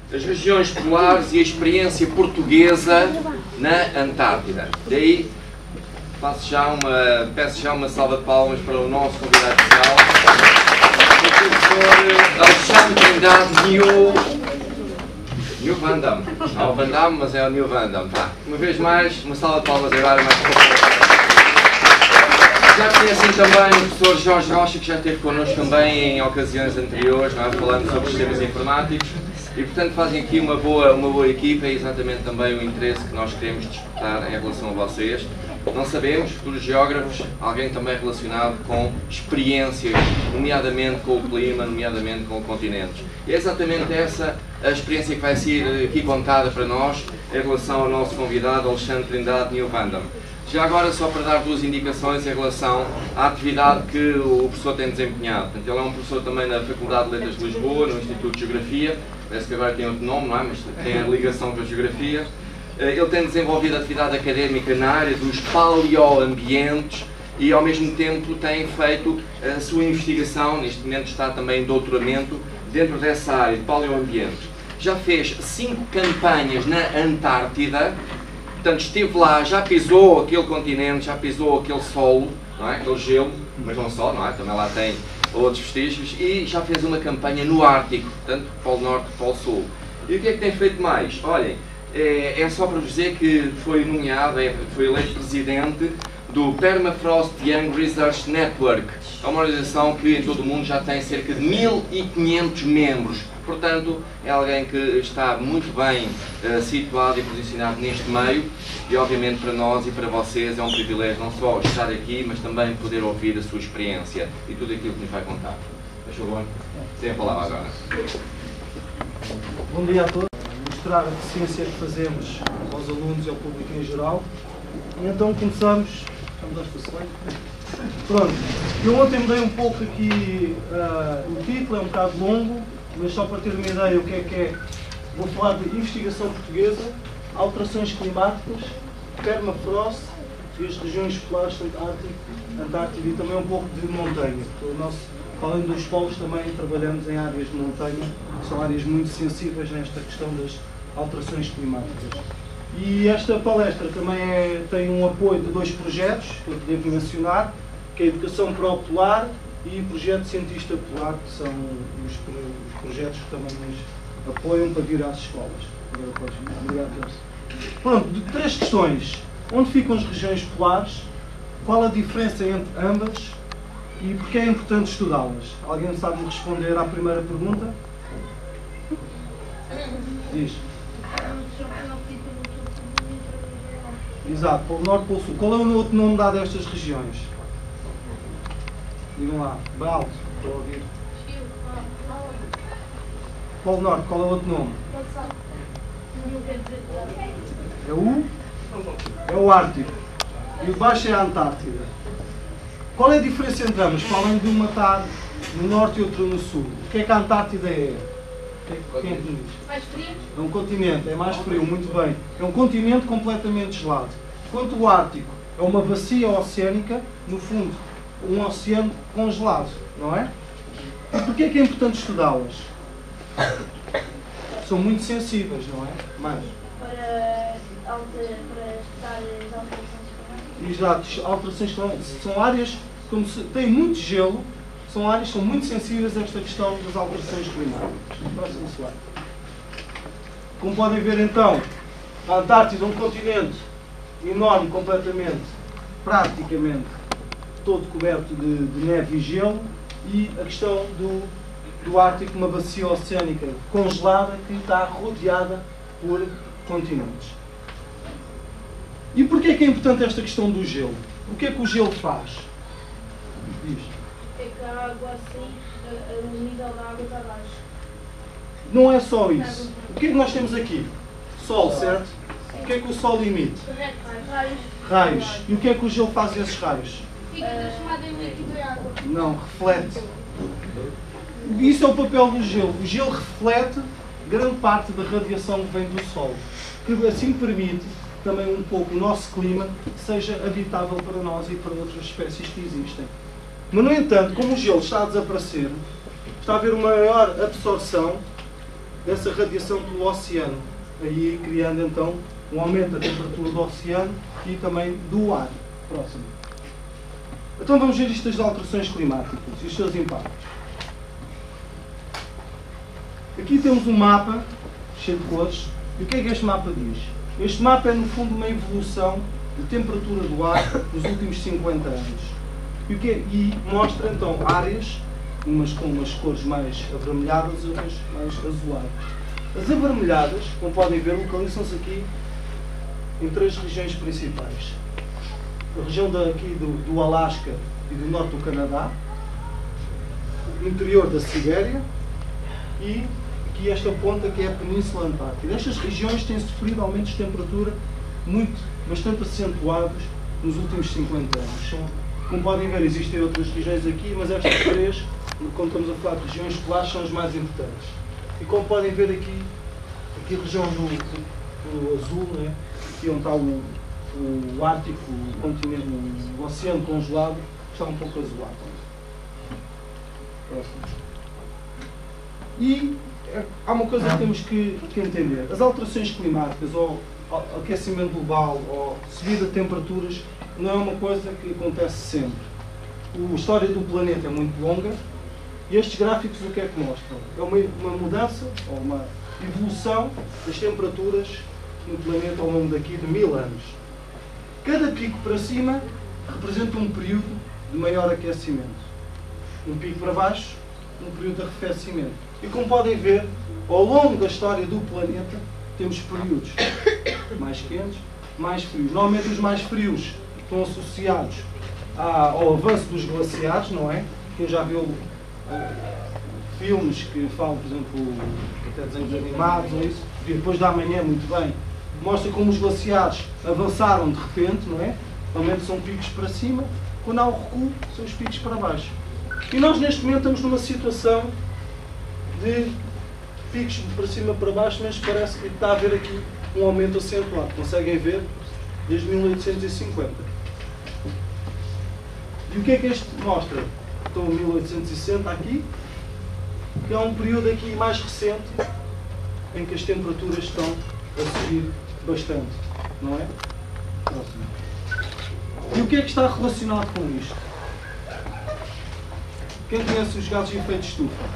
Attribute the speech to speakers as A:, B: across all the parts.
A: as regiões polares e a experiência portuguesa na Antártida. Daí peço já uma salva de palmas para o nosso convidado especial, o professor Alexandre Trindade New Van Damme. Não o Van Damme, mas é o New Van Damme. Uma vez mais, uma salva de palmas agora. Já conhecem também o professor Jorge Rocha, que já esteve connosco também em ocasiões anteriores, falando sobre sistemas informáticos. E, portanto, fazem aqui uma boa equipa e exatamente também o interesse que nós queremos despertar em relação a vocês. Não sabemos, futuros geógrafos, alguém também relacionado com experiências, nomeadamente com o clima, nomeadamente com continentes. E é exatamente essa a experiência que vai ser aqui contada para nós em relação ao nosso convidado Alexandre Trindade New Van Damme. Já agora, só para dar duas indicações em relação à atividade que o professor tem desempenhado. Portanto, ele é um professor também na Faculdade de Letras de Lisboa, no Instituto de Geografia. Parece que agora tem outro nome, não é? Mas tem a ligação com a Geografia. Ele tem desenvolvido atividade académica na área dos paleoambientes e, ao mesmo tempo, tem feito a sua investigação. Neste momento está também em doutoramento dentro dessa área de paleoambientes. Já fez 5 campanhas na Antártida. Portanto, esteve lá, já pisou aquele continente, já pisou aquele solo, não é? Aquele gelo, mas não só, não é? Também lá tem outros vestígios, e já fez uma campanha no Ártico, portanto, Polo Norte e Polo Sul. E o que é que tem feito mais? Olhem, é só para vos dizer que foi nomeado, foi eleito presidente do Permafrost Young Research Network. É uma organização que em todo o mundo já tem cerca de 1500 membros. Portanto, é alguém que está muito bem situado e posicionado neste meio e, obviamente, para nós e para vocês é um privilégio não só estar aqui, mas também poder ouvir a sua experiência e tudo aquilo que nos vai contar. Faz favor, tem a palavra agora.
B: Bom dia a todos. Mostrar a ciência que fazemos aos alunos e ao público em geral. E então começamos. Pronto, eu ontem mudei um pouco aqui o título, é um bocado longo, mas só para ter uma ideia o que é, vou falar de investigação portuguesa, alterações climáticas, permafrost e as regiões polares, Antártida e também um pouco de montanha. Além dos polos, também trabalhamos em áreas de montanha, que são áreas muito sensíveis nesta questão das alterações climáticas. E esta palestra também tem um apoio de 2 projetos, que eu devo mencionar, que é a Educação Pró-Polar e o Projeto Cientista Polar, que são os projetos que também nos apoiam para vir às escolas. Obrigado a todos. Pronto, 3 questões. Onde ficam as regiões polares? Qual a diferença entre ambas? E porquê é importante estudá-las? Alguém sabe me responder à primeira pergunta? Diz. Exato, Polo Norte e Polo Sul. Qual é o outro nome dado a estas regiões? Digam lá, bem alto, estou a ouvir. Polo Norte, qual é o outro nome? É o Ártico. E o de baixo é a Antártida. Qual é a diferença entre ambas? Para além de uma estar no norte e outra no sul. O que é que a Antártida é? Quem é que me diz?
C: Mais frio?
B: É um continente, é mais frio, muito bem. É um continente completamente gelado. Enquanto o Ártico é uma bacia oceânica, no fundo, um oceano congelado, não é? E porquê é que é importante estudá-las? São muito sensíveis, não é? Mais.
C: Para estudar as alterações climáticas.
B: Exato, alterações climáticas. São áreas, como têm muito gelo, são áreas que são muito sensíveis a esta questão das alterações climáticas. Próximo slide. Como podem ver então, a Antártida é um continente enorme, completamente, praticamente, todo coberto de neve e gelo, e a questão do Ártico, uma bacia oceânica congelada que está rodeada por continentes. E porquê é que é importante esta questão do gelo? O que é que o gelo faz? Diz.
C: É que a água assim, o nível da água está baixo.
B: Não é só isso. O que é que nós temos aqui? Sol, certo? O que é que o Sol emite?
C: Raios.
B: Raios. E o que é que o gelo faz a esses raios?
C: Fica transformado em líquido e água.
B: Não, reflete. Isso é o papel do gelo. O gelo reflete grande parte da radiação que vem do Sol, que assim permite também um pouco o nosso clima seja habitável para nós e para outras espécies que existem. Mas, no entanto, como o gelo está a desaparecer, está a haver uma maior absorção dessa radiação pelo oceano, aí criando então um aumento da temperatura do oceano e também do ar próximo. Então vamos ver isto das alterações climáticas e os seus impactos. Aqui temos um mapa cheio de cores. E o que é que este mapa diz? Este mapa é no fundo uma evolução de temperatura do ar nos últimos 50 anos. E mostra então áreas, umas com umas cores mais avermelhadas e outras mais azuladas. As avermelhadas, como podem ver, localizam-se aqui em 3 regiões principais. A região aqui do Alasca e do norte do Canadá, o interior da Sibéria e aqui esta ponta que é a Península Antártica. Estas regiões têm sofrido aumentos de temperatura bastante acentuados nos últimos 50 anos. Como podem ver, existem outras regiões aqui, mas estas 3, quando estamos a falar de regiões polares, são as mais importantes. E como podem ver aqui a região do azul, né? Aqui onde está o Ártico, o continente, o oceano congelado, está um pouco azulado. Próximo. E há uma coisa que temos que entender. As alterações climáticas, ou aquecimento global, ou subida de temperaturas, não é uma coisa que acontece sempre. A história do planeta é muito longa e estes gráficos o que é que mostram? É uma mudança, ou uma evolução das temperaturas no planeta ao longo daqui de 1000 anos. Cada pico para cima representa um período de maior aquecimento. Um pico para baixo, um período de arrefecimento. E como podem ver, ao longo da história do planeta, temos períodos mais quentes, mais frios. Normalmente os mais frios estão associados ao avanço dos glaciares, não é? Quem já viu filmes que falam, por exemplo, até desenhos animados ou isso, depois da manhã, muito bem, mostra como os glaciares avançaram de repente, não é? Normalmente são picos para cima, quando há o recuo, são os picos para baixo. E nós neste momento estamos numa situação de picos para cima para baixo, mas parece que está a haver aqui um aumento acentuado. Conseguem ver? Desde 1850. E o que é que este mostra? Então 1860 aqui, que é um período aqui mais recente em que as temperaturas estão a subir bastante, não é? Próximo. E o que é que está relacionado com isto? Quem conhece os gases de efeito de estufa?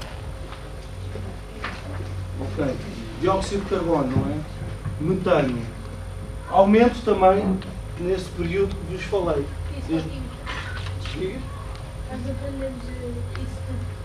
B: Ok. Dióxido de carbono, não é? Metano. Aumento também nesse período que vos falei.
C: Isso aqui. Nós aprendemos isso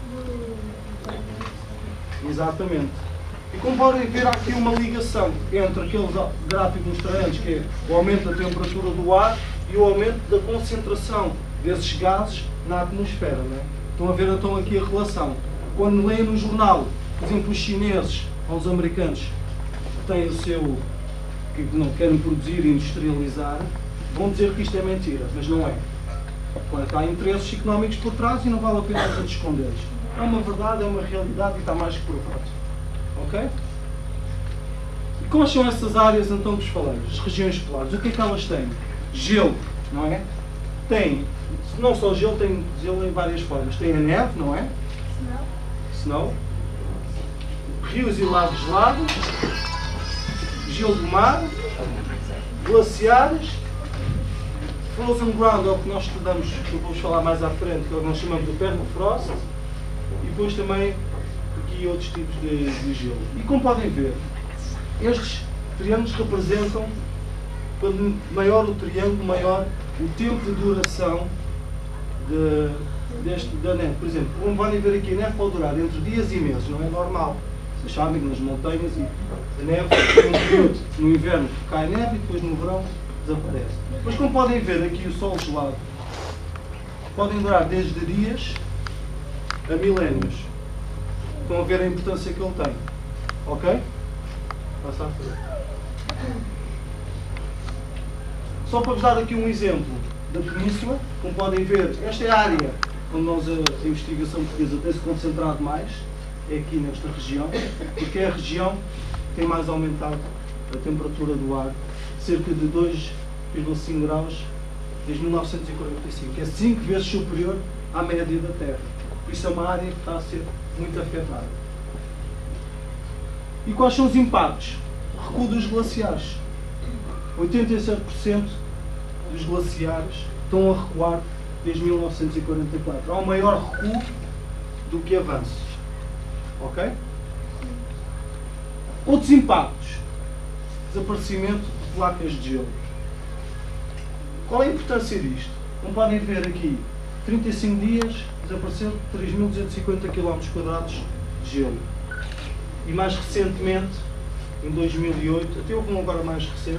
C: do...
B: Exatamente. E como podem ver, há aqui uma ligação entre aqueles gráficos mostrantes, que é o aumento da temperatura do ar e o aumento da concentração desses gases na atmosfera. Não é? Estão a ver então aqui a relação. Quando leem no jornal, por exemplo, os chineses ou os americanos que têm o seu, que não querem produzir e industrializar, vão dizer que isto é mentira, mas não é. Claro, há interesses económicos por trás e não vale a pena a gente escondê-los. É uma verdade, é uma realidade e está mais que provado. Ok? E quais são essas áreas então que vos falei? As regiões polares. O que é que elas têm? Gelo, não é? Tem, não só gelo, tem gelo em várias formas. Tem a neve, não é? Snow. Rios e lagos gelados. Gelo do mar. Glaciares. Frozen ground é o que nós estudamos, que eu vou falar mais à frente, que é o que nós chamamos de permafrost. E depois também aqui outros tipos de gelo. E como podem ver, estes triângulos representam, quando maior o triângulo, maior o tempo de duração da neve. Por exemplo, como podem ver aqui, a neve pode durar entre dias e meses, não é normal. Vocês sabem que nas montanhas a neve tem um período no inverno que cai neve e depois no verão desaparece. Mas como podem ver aqui o sol gelado, podem durar desde dias a milénios. Estão a ver a importância que ele tem. Ok? Passa à frente. Só para vos dar aqui um exemplo da península, como podem ver, esta é a área onde nós, a investigação portuguesa tem-se concentrado mais, é aqui nesta região, porque é a região que tem mais aumentado a temperatura do ar, cerca de 2,5 graus desde 1945, que é 5 vezes superior à média da Terra. Por isso é uma área que está a ser muito afetada. E quais são os impactos? Recuo dos glaciares. 87% dos glaciares estão a recuar desde 1944. Há um maior recuo do que avanço. Ok? Outros impactos. Desaparecimento de placas de gelo. Qual é a importância disto? Como podem ver aqui, 35 dias, desapareceram 3.250 km² de gelo. E mais recentemente, em 2008, até houve um agora mais recente,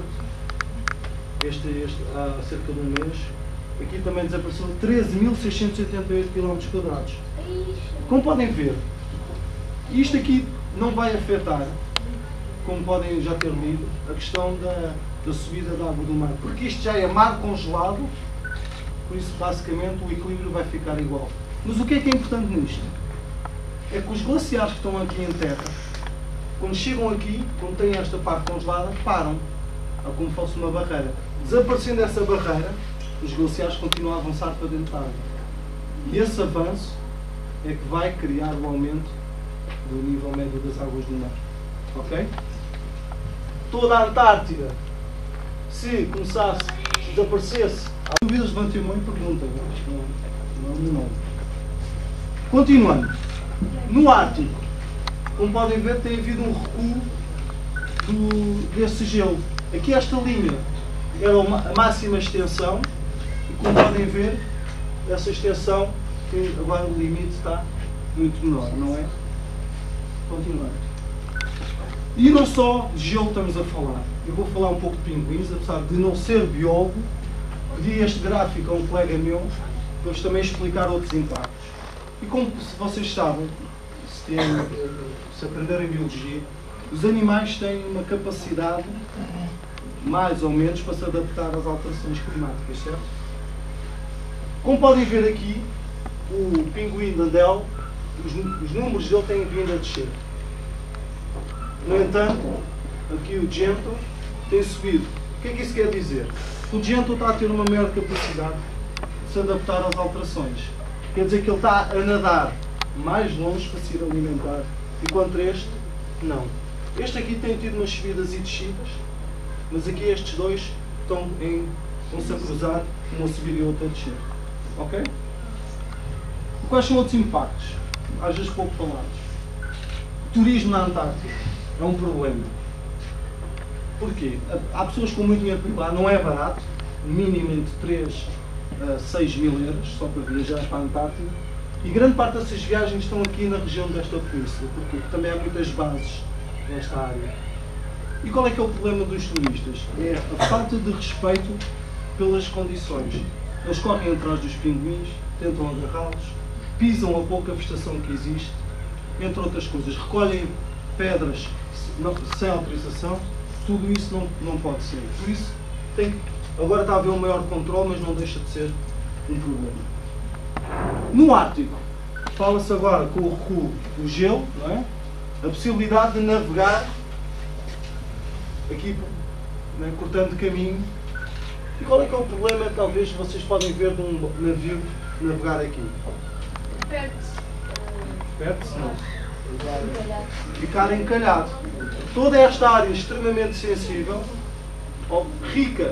B: há cerca de um mês, aqui também desapareceram 13.688 km². Como podem ver, isto aqui não vai afetar, como podem já ter lido, a questão da subida da água do mar, porque isto já é mar congelado, por isso basicamente o equilíbrio vai ficar igual. Mas o que é importante nisto? É que os glaciares que estão aqui em terra, quando chegam aqui, quando têm esta parte congelada, param, é como se fosse uma barreira. Desaparecendo essa barreira, os glaciares continuam a avançar para dentro da água. E esse avanço é que vai criar o aumento do nível médio das águas do mar. Ok? Toda a Antártida, se começasse, se desaparecesse, há dúvidas, levantem a mão e perguntem. Não. Continuando. No Ártico, como podem ver, tem havido um recuo desse gelo. Aqui esta linha era a máxima extensão e, como podem ver, essa extensão, agora o limite está muito menor, não é? Continuando. E não só de gelo estamos a falar. Eu vou falar um pouco de pinguins, apesar de não ser biólogo, pedi este gráfico a um colega meu para vos também explicar outros impactos. E como vocês sabem, se aprenderem biologia, os animais têm uma capacidade, mais ou menos, para se adaptar às alterações climáticas, certo? Como podem ver aqui, o pinguim de Andel, os números dele têm vindo a descer. No entanto, aqui o Gento tem subido. O que é que isso quer dizer? O Gento está a ter uma maior capacidade de se adaptar às alterações. Quer dizer que ele está a nadar mais longe para se ir alimentar, enquanto este, não. Este aqui tem tido umas subidas e descidas, mas aqui estes dois estão-se a cruzar, uma a subir e outra a descer. Ok? Quais são outros impactos? Às vezes pouco falados. Turismo na Antártida é um problema. Porquê? Há pessoas com muito dinheiro para ir lá, não é barato, minimamente 3 a 6 mil euros, só para viajar para a Antártida. E grande parte dessas viagens estão aqui na região desta península, porque também há muitas bases nesta área. E qual é que é o problema dos turistas? É a falta de respeito pelas condições. Eles correm atrás dos pinguins, tentam agarrá-los, pisam a pouca vegetação que existe, entre outras coisas. Recolhem pedras sem autorização. Tudo isso não pode ser. Por isso, agora está a haver um maior controle, mas não deixa de ser um problema. No Ártico, fala-se agora com o recuo do gelo, não é? A possibilidade de navegar aqui, né, cortando caminho. E qual é que é o problema, talvez, vocês podem ver de um navio navegar aqui? Perde-se? Não. Ficar encalhado. Toda esta área extremamente sensível, rica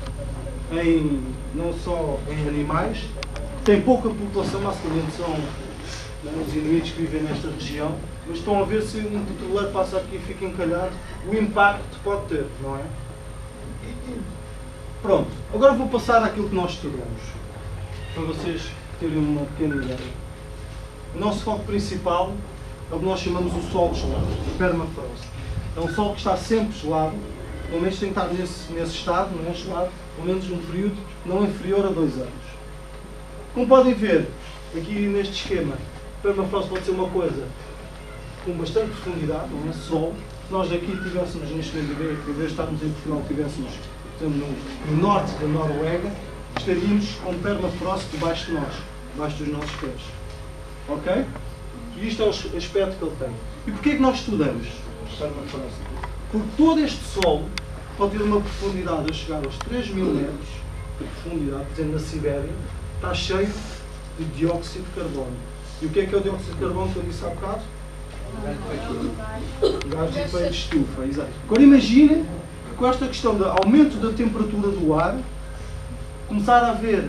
B: não só em animais, tem pouca população, basicamente são os inuites que vivem nesta região, mas estão a ver se um petroleiro passa aqui e fica encalhado, o impacto que pode ter, não é? Pronto, agora vou passar àquilo que nós estudamos, para vocês terem uma pequena ideia. O nosso foco principal é o que nós chamamos o solo gelado, o permafrost. É um solo que está sempre gelado, pelo menos tem que estar nesse estado, não é gelado, pelo menos um período não inferior a 2 anos. Como podem ver, aqui neste esquema, o permafrost pode ser uma coisa com bastante profundidade, não é? Solo. Se nós aqui tivéssemos neste momento, em vez de estarmos em Portugal, tivéssemos, por exemplo, no norte da Noruega, estaríamos com permafrost debaixo de nós, debaixo dos nossos pés. Ok? E isto é o aspecto que ele tem. E porquê é que nós estudamos permafrost? Porque todo este solo pode ter uma profundidade a chegar aos 3.000 metros de profundidade, por exemplo, na Sibéria, está cheio de dióxido de carbono. E o que é o dióxido de carbono que eu disse há bocado? Gás de efeito de estufa, exato. Agora imagine que com esta questão do aumento da temperatura do ar, começar a haver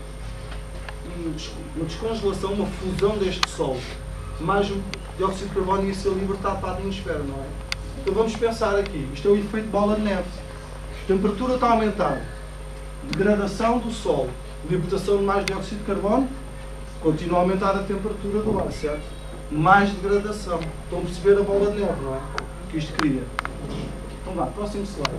B: uma descongelação, uma fusão deste Sol. Mais o dióxido de carbono ia ser libertado para a atmosfera, não é? Então vamos pensar aqui, isto é o efeito bola de neve. A temperatura está a aumentar, degradação do Sol, libertação de mais dióxido de carbono, continua a aumentar a temperatura do ar, certo? Mais degradação. Estão a perceber a bola de neve, não é? Que isto cria. Então vá, próximo slide.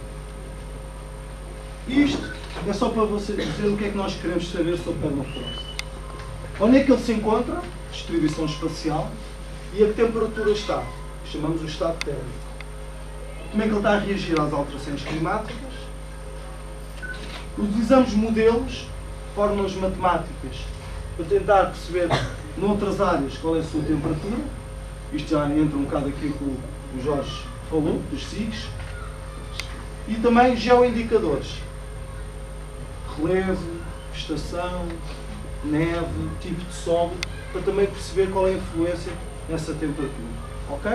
B: Isto é só para você dizer o que é que nós queremos saber sobre o permafrost. Onde é que ele se encontra? Distribuição espacial. E a que temperatura está? Chamamos o estado térmico. Como é que ele está a reagir às alterações climáticas? Utilizamos modelos, fórmulas matemáticas, para tentar perceber noutras áreas qual é a sua temperatura. Isto já entra um bocado aqui com o que o Jorge falou, dos SIGs. E também geoindicadores. Relevo, vegetação, neve, tipo de solo, para também perceber qual é a influência nessa temperatura. Ok?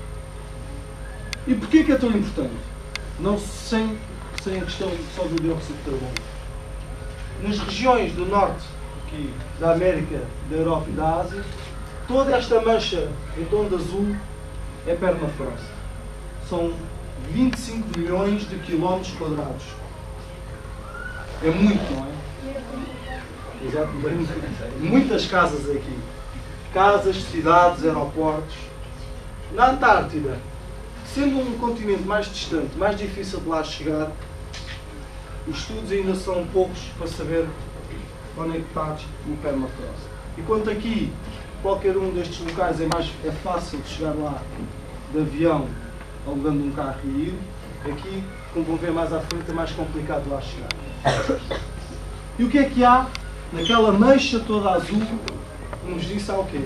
B: E porquê que é tão importante? Não sem a questão só do dióxido de carbono. Nas regiões do norte aqui, da América, da Europa e da Ásia, toda esta mancha em tom de azul é permafrost. São 25 milhões de quilómetros quadrados. É muito, não é? Exatamente. Muitas casas aqui. Casas, cidades, aeroportos. Na Antártida, sendo um continente mais distante, mais difícil de lá chegar, os estudos ainda são poucos para saber onde é que está o permafrost. Enquanto aqui, qualquer um destes locais é fácil de chegar lá de avião, alugando um carro e ir, aqui, como vão ver mais à frente, é mais complicado de lá chegar. E o que é que há naquela mancha toda azul que nos disse há o quê?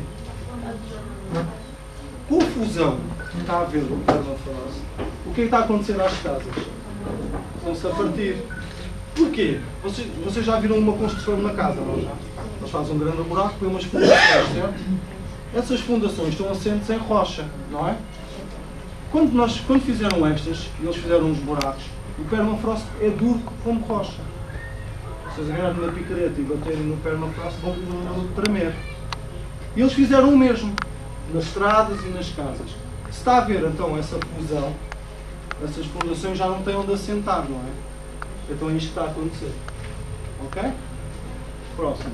B: Confusão que está a haver no permafrost. O que é que está a acontecer às casas? Vão-se a partir. Porquê? Vocês já viram uma construção na casa, não já? Eles fazem um grande buraco e põem umas fundações, certo? Essas fundações estão assentes em rocha, não é? Quando fizeram estas, eles fizeram uns buracos, o permafrost é duro como rocha. Se vocês agarrarem na picareta e baterem no permafrost, vão tremer. E eles fizeram o mesmo, nas estradas e nas casas. Se está a ver então essa fusão, essas fundações já não têm onde assentar, não é? Então é isto que está a acontecer. Ok? Próximo.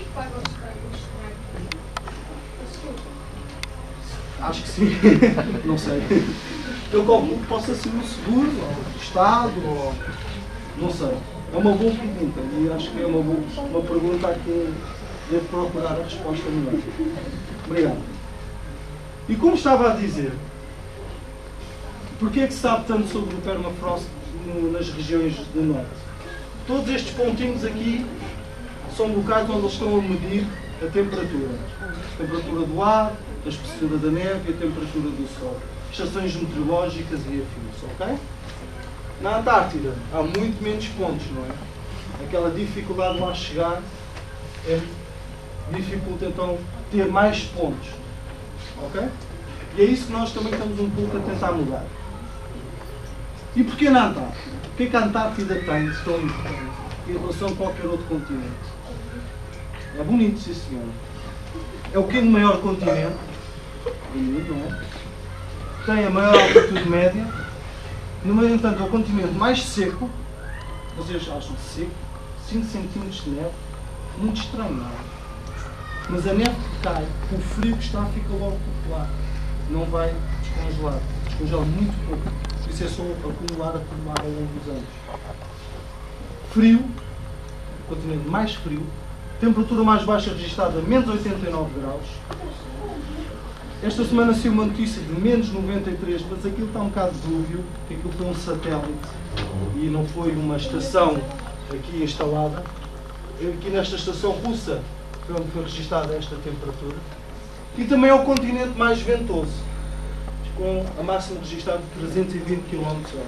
B: Acho que sim. Não sei. Eu calculo que possa ser um seguro, ou Estado, ou... não sei. É uma boa pergunta e acho que é uma pergunta a que devo procurar a resposta melhor. Obrigado. E como estava a dizer, porquê é que se sabe tanto sobre o permafrost nas regiões do norte? Todos estes pontinhos aqui são locais onde eles estão a medir a temperatura. A temperatura do ar, a espessura da neve e a temperatura do sol. Estações meteorológicas e afins, ok? Na Antártida há muito menos pontos, não é? Aquela dificuldade de lá chegar dificulta então ter mais pontos, ok? E é isso que nós também estamos um pouco a tentar mudar. E porquê na Antártida? O que é que a Antártida tem de tão importante em relação a qualquer outro continente? É bonito, sim senhor. É o quinto maior continente do mundo, não é? Tem a maior altitude média. No entanto, é o continente mais seco. Vocês acham seco? 5 cm de neve. Muito estranho, não é? Mas a neve que cai, o frio que está, fica logo popular. Não vai descongelar. Descongela muito pouco. Por isso é só acumular ao longo dos anos. Frio, o continente mais frio. Temperatura mais baixa registrada, menos 89 graus. Esta semana saiu uma notícia de menos 93, mas aquilo está um bocado dúbio, porque aquilo foi um satélite e não foi uma estação aqui instalada. Aqui nesta estação russa foi onde foi registada esta temperatura. E também é o continente mais ventoso, com a máxima registrada de 320 km/h.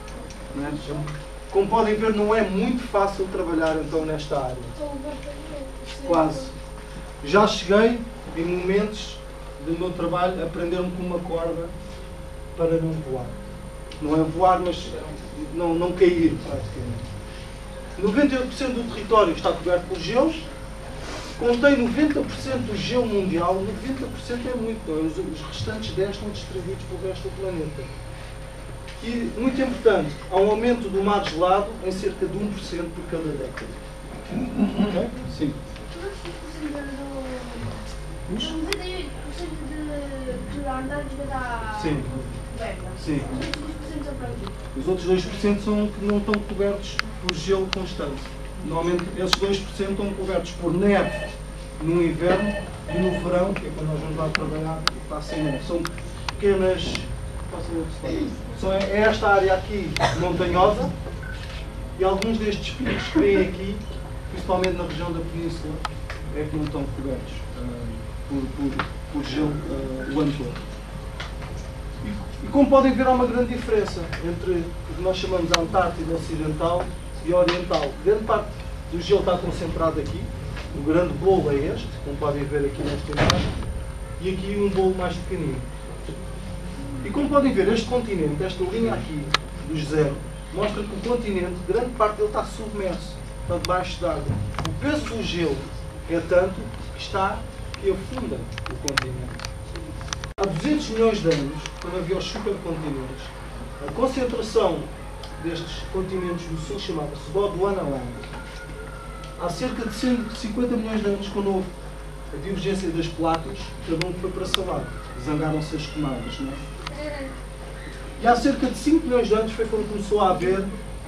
B: Como podem ver, não é muito fácil trabalhar então nesta área. Quase. Já cheguei em momentos do meu trabalho aprenderam com uma corda para não voar. Não é voar, mas não cair praticamente. 98% do território está coberto por gelo, contém 90% do gelo mundial. 90% é muito, os restantes 10% estão distribuídos pelo resto do planeta. E, muito importante, há um aumento do mar gelado em cerca de 1% por cada década. Ok? Sim.
C: Os 98% de Antártida está
B: Sim.
C: coberta.
B: Sim.
C: Os 2% são para aqui.
B: Os outros 2% são que não estão cobertos por gelo constante. Normalmente esses 2% estão cobertos por neve no inverno e no verão, que é quando nós vamos lá trabalhar, está sem neve. São pequenas. É esta área aqui montanhosa e alguns destes picos que vêm aqui, principalmente na região da península, é que não estão cobertos por gelo o ano todo. E como podem ver, há uma grande diferença entre o que nós chamamos de Antártida Ocidental e Oriental. Grande parte do gelo está concentrado aqui. O grande bolo é este, como podem ver aqui nesta imagem, e aqui um bolo mais pequenino. E como podem ver, este continente, esta linha aqui do zero, mostra que o continente, grande parte dele está submerso, está debaixo d'água. O peso do gelo é tanto que afunda o continente. Há 200 milhões de anos, quando havia os supercontinentes, a concentração destes continentes do sul chamava-se Gondwana. Há cerca de 150 milhões de anos, quando houve a divergência das placas, cada um foi para seu lado. Zangaram-se as camadas, não é? E há cerca de 5 milhões de anos foi quando começou a haver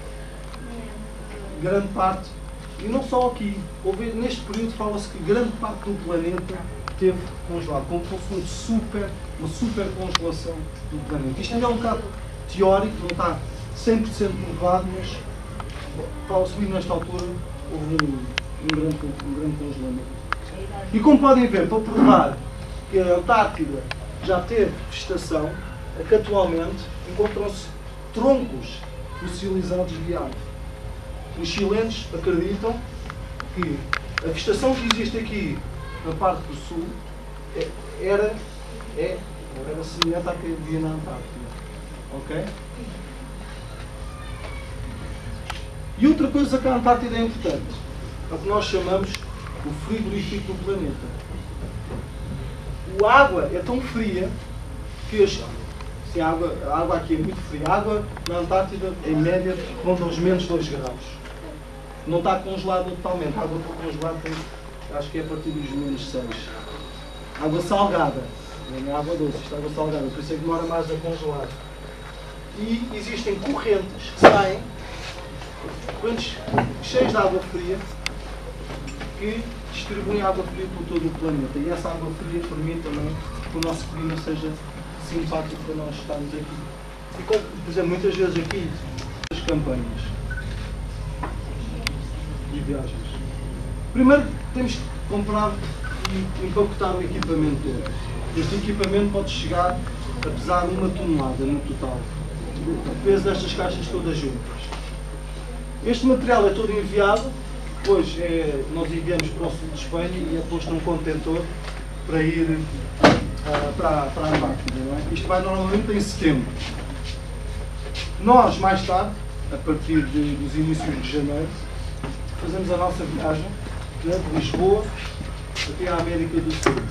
B: grande parte, e não só aqui, neste período fala-se que grande parte do planeta teve congelado, como se fosse uma super congelação do planeta. Isto ainda é um bocado teórico, não está 100% provado, mas fala-se que nesta altura houve um grande congelamento. E como podem ver, para provar que a Antártida já teve vegetação, é que atualmente encontram-se troncos fossilizados de árvore. Os chilenos acreditam que a vegetação que existe aqui na parte do sul era semelhante à que havia na Antártida. Ok? E outra coisa que a Antártida é importante, é o que nós chamamos o frigorífico do planeta. A água é tão fria que a água aqui é muito fria. A água na Antártida, em média, ronda os menos 2 graus. Não está congelada totalmente. A água está congelada, acho que é a partir dos menos 6. Água salgada. Não é água doce, isto é água salgada. Por isso é que demora mais a congelar. E existem correntes que saem, correntes cheias de água fria, que distribuem água fria por todo o planeta. E essa água fria permite também que o nosso clima seja simpático para nós estarmos aqui. E como, por exemplo, muitas vezes aqui, as campanhas de viagens. Primeiro temos que comprar e empacotar o equipamento todo. Este equipamento pode chegar a pesar 1 tonelada no total. O peso destas caixas todas juntas. Este material é todo enviado, depois nós enviamos para o sul de Espanha e é posto num contentor para ir para a Antártida. Não é? Isto vai normalmente em setembro. Nós, mais tarde, a partir dos inícios de janeiro, fazemos a nossa viagem de Lisboa até à América do Sul.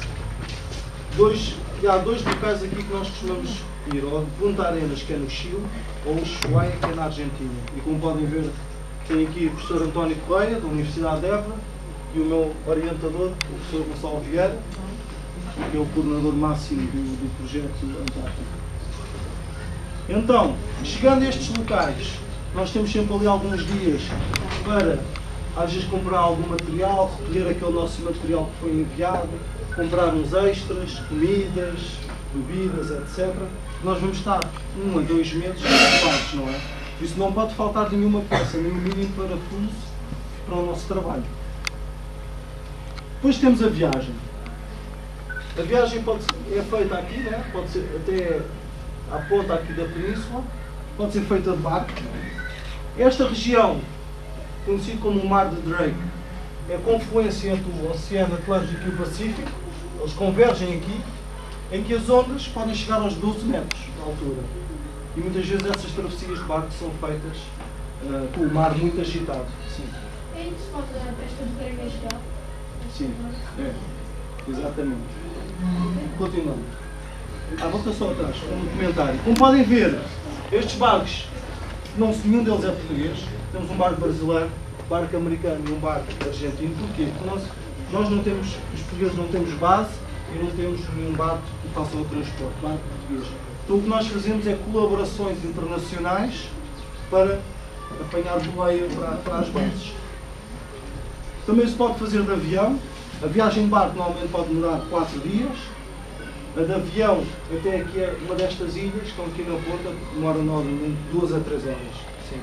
B: Há 2 locais aqui que nós costumamos ir, ou Punta Arenas, que é no Chile, ou Ushuaia, que é na Argentina. E como podem ver, tem aqui o professor António Correia, da Universidade de Évora, e o meu orientador, o professor Gonçalo Vieira, que é o coordenador máximo do projeto Antártico. Então, chegando a estes locais, nós temos sempre ali alguns dias para, às vezes, comprar algum material, recolher aquele nosso material que foi enviado, comprar uns extras, comidas, bebidas, etc. Nós vamos estar 1 a 2 meses ocupados, não é? Por isso não pode faltar nenhuma peça, nem o mínimo parafuso para o nosso trabalho. Depois temos a viagem. A viagem é feita aqui, né? Pode ser até à ponta aqui da península, pode ser feita de barco. Esta região, conhecida como o Mar de Drake, é a confluência entre o Oceano Atlântico e o Pacífico. Eles convergem aqui em que as ondas podem chegar aos 12 metros de altura. E muitas vezes essas travessias de barco são feitas com o mar muito agitado. Sim.
C: É isso que falta a pesca do Caracachá?
B: Sim, é. Exatamente. Continuando. Volta só atrás, um comentário. Como podem ver, estes barcos, nenhum deles é português. Temos um barco brasileiro, um barco americano e um barco argentino. Porquê? Porque nós não temos, os portugueses não temos base e não temos nenhum barco que faça o transporte, barco português. Então o que nós fazemos é colaborações internacionais para apanhar boleia para as bases. Também se pode fazer de avião. A viagem de barco normalmente pode demorar 4 dias. A de avião, até aqui é uma destas ilhas, que estão aqui na ponta, demora normalmente 2 a 3 horas. Sim.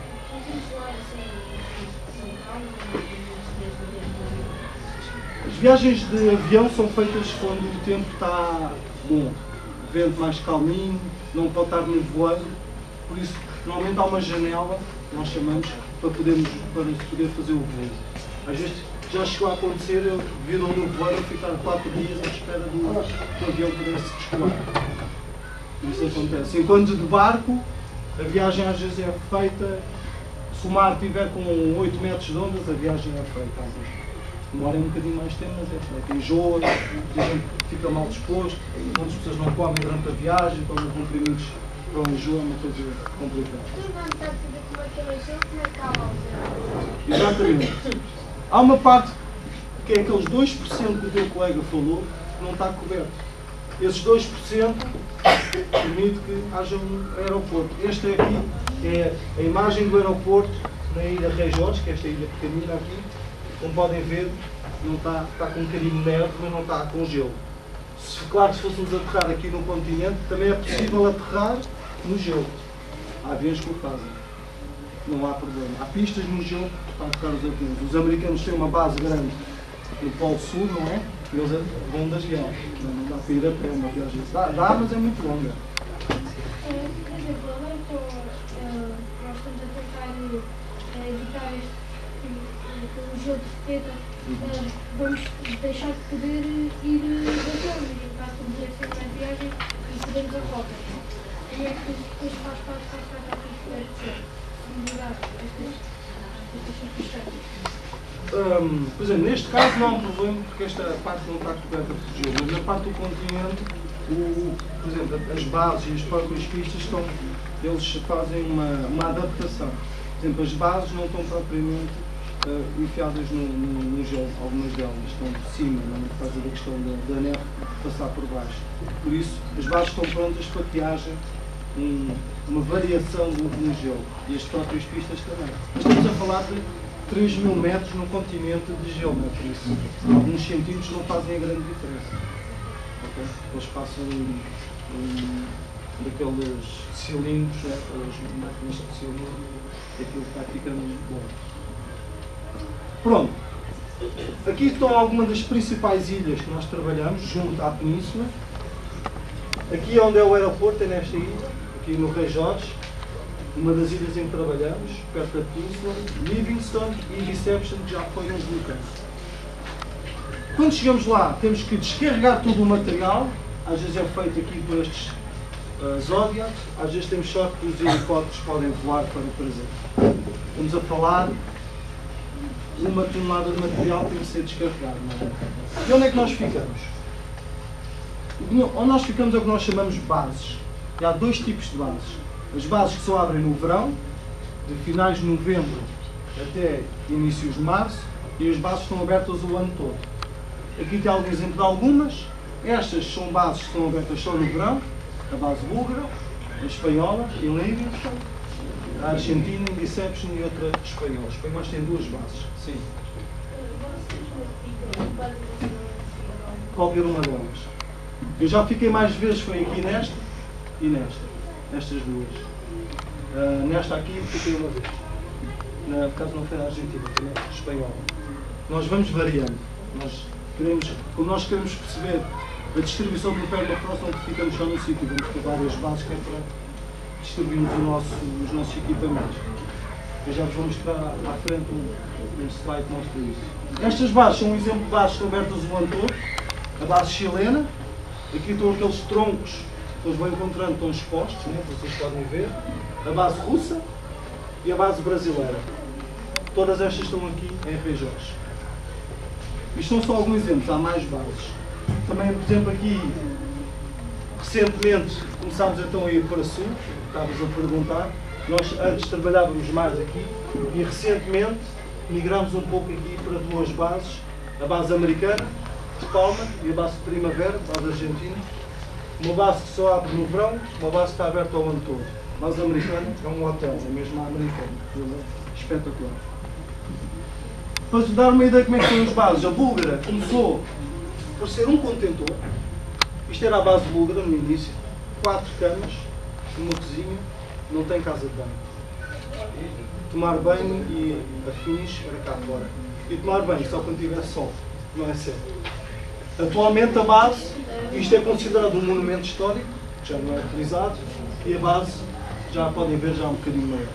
B: As viagens de avião são feitas quando o tempo está bom, o vento mais calminho, não pode estar nevoeiro, por isso normalmente há uma janela, que nós chamamos, para se poder fazer o voo. Às vezes já chegou a acontecer, eu vir um nevoeiro ficar 4 dias à espera do avião poder se descolar. Isso acontece. Enquanto de barco, a viagem às vezes é feita, se o mar estiver com 8 metros de ondas, a viagem é feita. Às vezes demora um bocadinho mais tempo, mas é feita. Enjoa, a gente fica mal disposto, muitas pessoas não comem durante a viagem, tomam comprimidos para o enjoo, é uma coisa complicada. Exatamente. Há uma parte que é aqueles 2% que o teu colega falou que não está coberto. Esses 2% permite que haja um aeroporto. Este aqui é a imagem do aeroporto na ilha Reis, que é esta ilha pequenina aqui. Como podem ver, não está com um bocadinho de neve, mas não está com gelo. Claro que se fôssemos aterrar aqui no continente, também é possível aterrar no gelo. Há aviões que o fazem. Não há problema. Há pistas no gelo para aterrar os aviões. Os americanos têm uma base grande no Polo Sul, não é? E eles vão de avião. Não dá para ir a pé, uma viagem. Dá, mas é muito longa.
C: Por exemplo, agora nós estamos a tentar evitar o gelo de setembro. Vamos deixar de poder ir de avião, no caso de poder ser uma viagem e podemos a rota. Como é que depois faz parte aqui que deve ser? Melhorar estas circunstâncias?
B: Por exemplo, neste caso não há um problema porque esta parte não está coberta por gelo, mas na parte do continente, por exemplo, as bases e as próprias pistas eles fazem uma adaptação. Por exemplo, as bases não estão propriamente enfiadas no gelo, algumas delas estão por cima, não é? Por causa da questão da neve passar por baixo. Por isso, as bases estão prontas para que haja uma variação no gelo e as próprias pistas também. Estamos a falar de 3.000 metros no continente de gelo, não é? Por isso, alguns centímetros não fazem a grande diferença. Okay? Eles passam daqueles cilindros, né? Aquelas máquinas de cilindro, e aquilo está ficando bom. Pronto. Aqui estão algumas das principais ilhas que nós trabalhamos, junto à península. Aqui onde é o aeroporto, é nesta ilha, aqui no Rei Jorge, uma das ilhas em que trabalhamos, perto da península, Livingstone e Deception, que já foi um vulcão. Quando chegamos lá, temos que descarregar todo o material, às vezes é feito aqui por estes Zodiacs, às vezes temos sorte que os helicópteros podem voar para trazer. Estamos a falar de 1 tonelada de material que tem que ser descarregado. Não é? E onde é que nós ficamos? Onde nós ficamos é o que nós chamamos de bases. E há 2 tipos de bases. As bases que só abrem no verão, de finais de novembro até inícios de março, e as bases estão abertas o ano todo. Aqui tem algum exemplo de algumas. Estas são bases que estão abertas só no verão, a base búlgara, a espanhola, em Livingstone, a argentina, em Deception e outra espanhola. Os espanhóis têm 2 bases, sim. Qualquer uma delas. Eu já fiquei mais vezes, foi aqui nesta e nesta. Estas 2. Nesta aqui fiquei uma vez. Por acaso não foi na Argentina, foi na espanhola. Nós vamos variando. Como nós queremos perceber a distribuição do permafrost, onde ficamos só no sítio, vamos ter várias bases que é para distribuirmos os nossos equipamentos. Eu já vos vou mostrar à frente um slide que mostra isso. Estas bases são um exemplo de bases que estão abertas o ano todo. A base chilena, Aqui estão aqueles troncos que eles vão encontrando, estão expostos, né? Vocês podem ver. A base russa e a base brasileira. Todas estas estão aqui em regiões. Isto são só alguns exemplos, há mais bases. Também, por exemplo, aqui, recentemente, começámos então a ir para sul, estavas a perguntar. Nós antes trabalhávamos mais aqui e recentemente migramos um pouco aqui para duas bases. A base americana, de Palma, e a base de Primavera, a base argentina. Uma base que só abre no verão, uma base que está aberta ao ano todo. A base americana é um hotel, é mesmo a americana. Espetacular. Para te dar uma ideia de como é que são as bases, a búlgara começou por ser um contentor. Isto era a base búlgara no início. 4 camas, uma cozinha, não tem casa de banho. Tomar banho e afins era cá fora. E tomar banho só quando tiver sol, não é certo. Atualmente a base, isto é considerado um monumento histórico, que já não é utilizado, e a base, já podem ver, já é um bocadinho maior.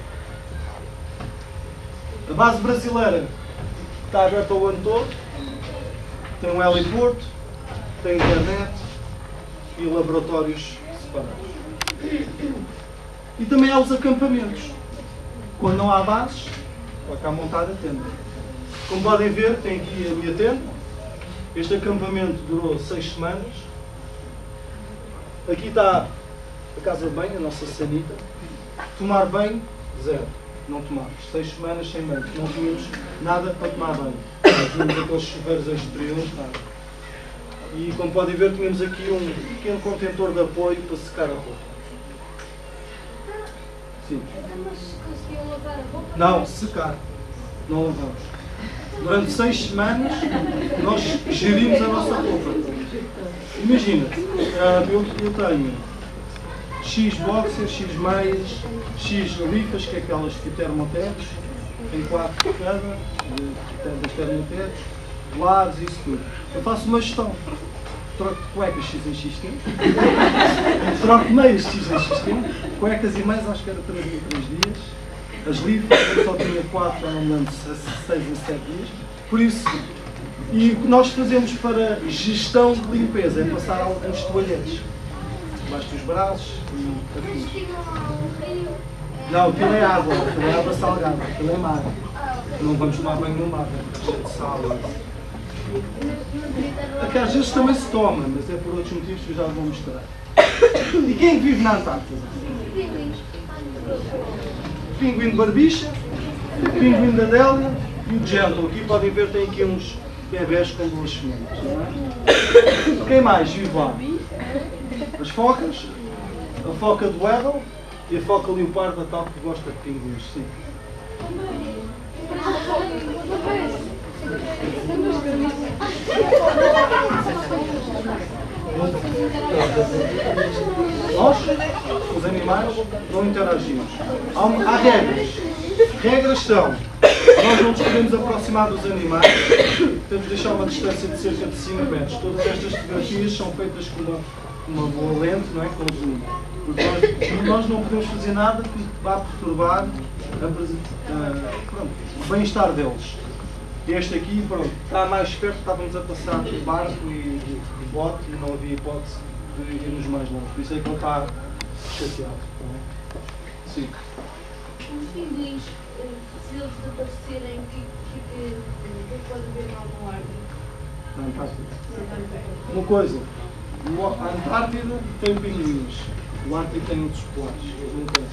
B: A base brasileira está aberta ao ano todo, tem um heliporto, tem internet e laboratórios separados. E também há os acampamentos. Quando não há bases, vai cá montar a tenda. Como podem ver, tem aqui a minha tenda. Este acampamento durou 6 semanas. Aqui está a casa de banho, a nossa sanita. Tomar banho, 0. Não tomámos. 6 semanas sem banho. Não tínhamos nada para tomar banho. Não tínhamos aqueles chuveiros exteriores, nada. E como podem ver, tínhamos aqui um pequeno contentor de apoio para secar a roupa. Sim.
C: Mas conseguiam lavar a roupa?
B: Não, secar. Não lavamos. Durante 6 semanas, nós gerimos a nossa roupa. Imagina, eu tenho X boxers, X meias, X lifas, que é aquelas que termotetos, tem 4 de cada, das termotetos, lares, isso tudo. Eu faço uma gestão. Troco de cuecas X em X tempo, troco de meias X em X tempo, cuecas e meias acho que era 3 em 3 dias. As lifas eu só tinha 4, já não me lembro, 6 em 7 dias. Por isso, e o que nós fazemos para gestão de limpeza é passar alguns toalhetes debaixo dos braços e
C: Mas
B: afins.
C: tinham um rio?
B: Não, aquilo é água salgada, aquilo é mar. Não vamos tomar banho no mar, é cheio de sal. Aqui às vezes também se toma, mas é por outros motivos que eu já vou mostrar. E quem é que vive na Antártida? Pinguim de Barbicha, pinguim da Adélia e o Gentle. Aqui podem ver, tem aqui uns bebés com 2 semanas. Não é? Quem mais vive lá? As focas, a foca do Weddell e a foca leopardo, a tal que gosta de pinguins. Sim. Nós, os animais, não interagimos. Há regras. Regras são, nós não nos podemos aproximar dos animais, temos de deixar uma distância de cerca de 5 metros. Todas estas fotografias são feitas com uma boa lente, não é? Com zoom. Porque nós não podemos fazer nada que vá perturbar o bem-estar deles. Este aqui, pronto, está mais perto, estávamos a passar de barco e de bote e não havia hipótese de irmos mais longe. Por isso é que ele está chateado. Não é? Sim.
D: Os pinguins, se eles desaparecerem, o que pode haver mal no ar?
B: Na Antártida. Uma coisa, a Antártida tem pinguins, o Ártico tem outros polares, eles não têm.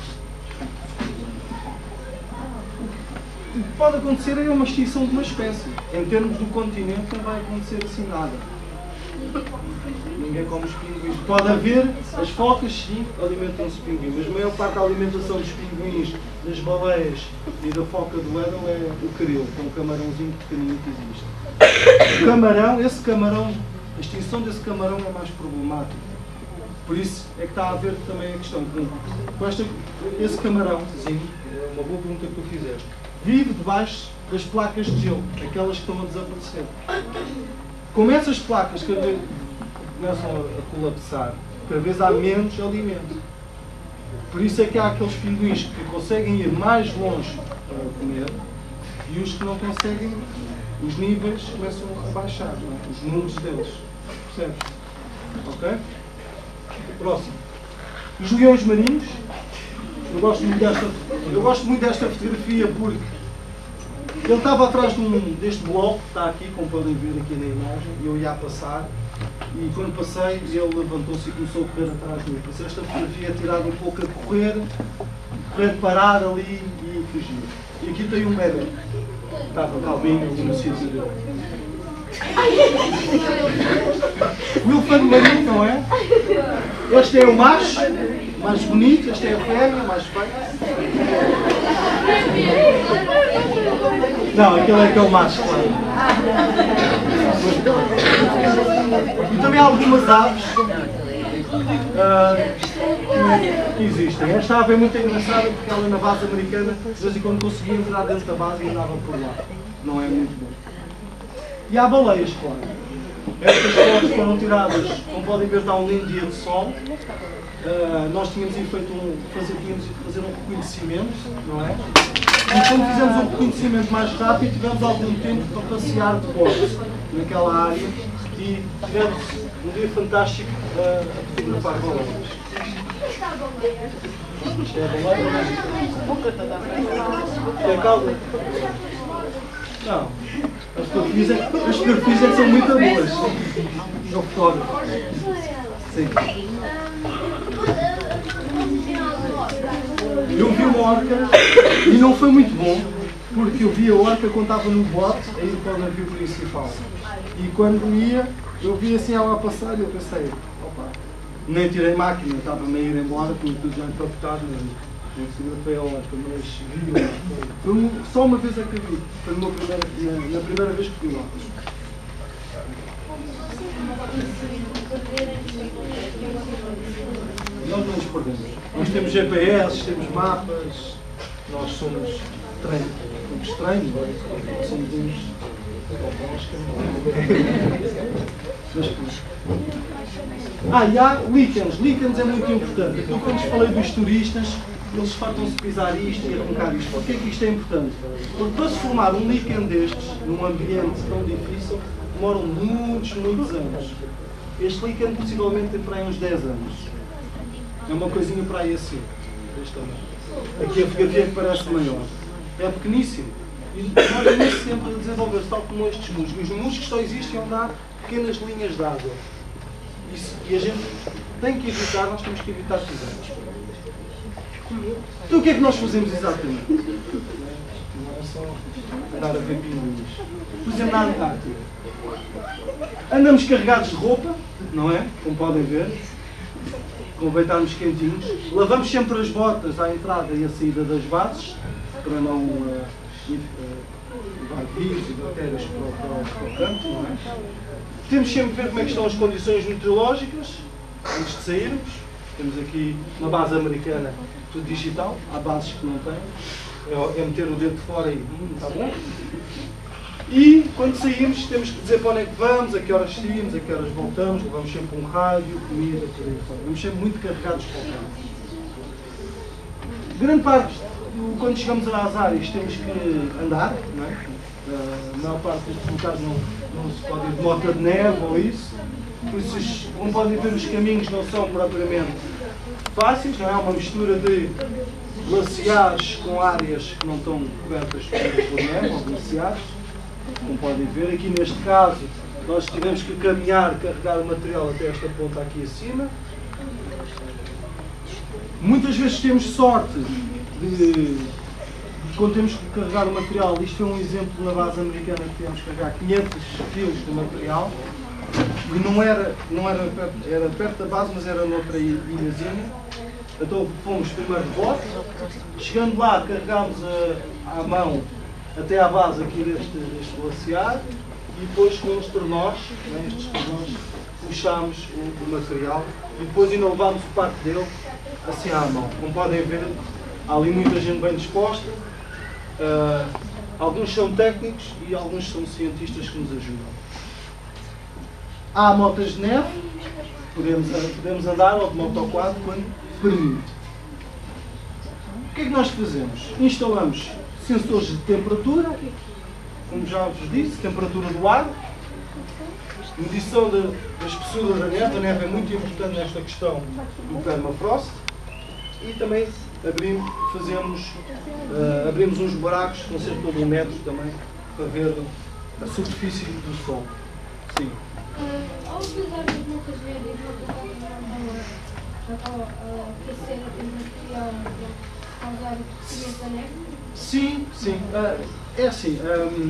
B: O que pode acontecer é uma extinção de uma espécie. Em termos do continente não vai acontecer assim nada. Ninguém come os pinguins. Pode haver, as focas sim alimentam-se de pinguins, mas a maior parte da alimentação dos pinguins, das baleias e da foca do Weddell é o caril, que é um camarãozinho pequenino que existe. O camarão, esse camarão, a extinção desse camarão é mais problemática. Por isso é que está a haver também a questão com esse camarãozinho, é uma boa pergunta que tu fizeste, vive debaixo das placas de gelo, aquelas que estão a desaparecer. Como essas placas cada vez começam a colapsar, cada vez há menos alimento. Por isso é que há aqueles pinguins que conseguem ir mais longe para comer e os que não conseguem, os níveis começam a baixar, não é? Os números deles. Percebes? Ok? Próximo. Os leões marinhos. Eu gosto muito desta fotografia porque ele estava atrás deste bloco, que está aqui, como podem ver aqui na imagem, e eu ia a passar, e quando passei, ele levantou-se e começou a correr atrás de mim. Por isso esta fotografia é tirada um pouco a correr parar ali e fugir. E aqui tem um bebê, estava calminho no sítio dele. O elefante marinho, não é? Este é o macho, mais bonito, este é a fêmea, mais feia. Não, aquele é que é o macho, claro. E também há algumas aves que existem. Esta ave é muito engraçada porque ela na base americana, de vez em quando conseguia entrar dentro da base e andava por lá. Não é muito bom. E há baleias, claro. Estas fotos foram tiradas, como podem ver, está um lindo dia de sol. Nós tínhamos ido fazer um reconhecimento, não é? E quando fizemos um reconhecimento mais rápido, tivemos algum tempo para passear de bote naquela área e tivemos um dia fantástico a fotografar baleias. Isto é a baleia? É a cauda? Não. As fotografias é que são muito boas. É o fotógrafo. Sim. Eu vi uma orca e não foi muito bom, porque eu vi a orca quando estava no bote, aí para o navio principal. E quando ia, eu vi assim ela a passar e eu pensei, opa, nem tirei máquina, estava-me a ir embora, porque tudo já encapotado, não fotografei a orca, mas vi. Foi só uma vez é que eu vi, foi na primeira vez que vi lá. Nós não nos perdemos. Nós temos GPS, temos mapas, nós somos estranhos, somos uns. E há líquens. Líquens é muito importante. Eu quando vos falei dos turistas, eles fartam-se pisar isto e arrancar isto. Porquê é que isto é importante? Porque para se formar um líquen destes, num ambiente tão difícil, demoram muitos anos. Este líquen possivelmente tem para aí uns 10 anos. É uma coisinha para aí assim. Aqui a fotografia que parece maior. É pequeníssimo. E demora imenso tempo a desenvolver-se, tal como estes musgos. Os musgos só existem onde há pequenas linhas de água. E a gente tem que evitar, nós temos que evitar pisar. Então o que é que nós fazemos exatamente? Não é só andar a ver pinguins. Por exemplo, na Antártida. Andamos carregados de roupa, não é? Como podem ver. Convém estarmos quentinhos. Lavamos sempre as botas à entrada e à saída das bases, para não levar vírus e bactérias para o campo, não é? Temos sempre que ver como é que estão as condições meteorológicas, antes de sairmos. Temos aqui na base americana tudo digital, há bases que não têm. É meter o dedo de fora e está bom. E quando saímos temos que dizer para onde é que vamos, a que horas saímos, a que horas voltamos, levamos sempre um rádio, comida, por aí fora. Vamos sempre muito carregados para o carro. Grande parte, quando chegamos às áreas, temos que andar, não é? A maior parte dos locais não se pode ir de moto de neve ou isso. Por isso, como podem ver, os caminhos não são propriamente fáceis, não é? Uma mistura de glaciares com áreas que não estão cobertas por neve ou glaciares. Como podem ver, aqui neste caso, nós tivemos que caminhar, carregar o material até esta ponta aqui acima. Muitas vezes temos sorte de quando temos que carregar o material, isto foi um exemplo na base americana que tivemos que carregar 500 kg de material. E era perto da base, mas era noutra ilhazinha. Então fomos primeiro de bote, chegando lá carregámos à mão até à base aqui deste glaciar e depois com os tornós, estes tornós, puxámos o material e depois ainda levámos o parte dele assim à mão. Como podem ver, há ali muita gente bem disposta, alguns são técnicos e alguns são cientistas que nos ajudam. Há motas de neve, podemos andar ou de motoquadro quando permite. O que é que nós fazemos? Instalamos sensores de temperatura, como já vos disse, temperatura do ar, Medição da espessura da neve. A neve é muito importante nesta questão do permafrost. E também abrimos uns buracos com cerca de 1 metro também, para ver a superfície do solo. Sim.
C: Ao utilizar as montas de neve e as montas já estão a aquecer o material para causar o crescimento da neve?
B: Sim, sim. É assim.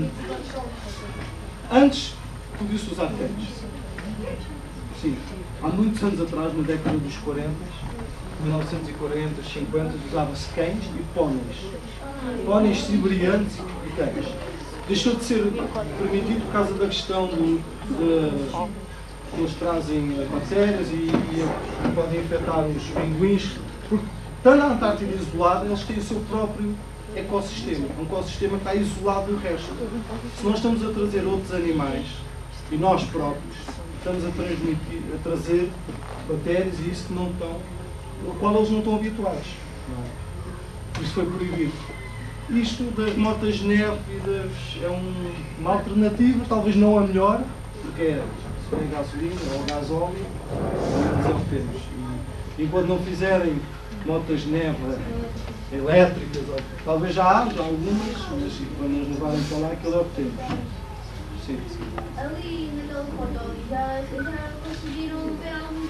B: Antes podia-se usar ténis. Sim. Há muitos anos atrás, na década dos 40, 1940, 50, usava-se cães e póneis. Póneis siberianos e cães. Deixou de ser permitido por causa da questão que eles trazem bactérias e podem infectar os pinguins. Porque, estando a Antártida isolada, eles têm o seu próprio ecossistema. Um ecossistema que está isolado do resto. Se nós estamos a trazer outros animais, e nós próprios, estamos a trazer bactérias e isso que não estão, ao qual eles não estão habituados. Por isso foi proibido. Isto das motas de neve é uma alternativa, talvez não a melhor, porque se for gasolina ou gasóleo, mas é o que temos. E enquanto não fizerem motas de neve elétricas, talvez já há algumas, mas quando nos levarem para lá, aquilo é o que temos. Sim.
D: Ali naquela foto já conseguiram ver algum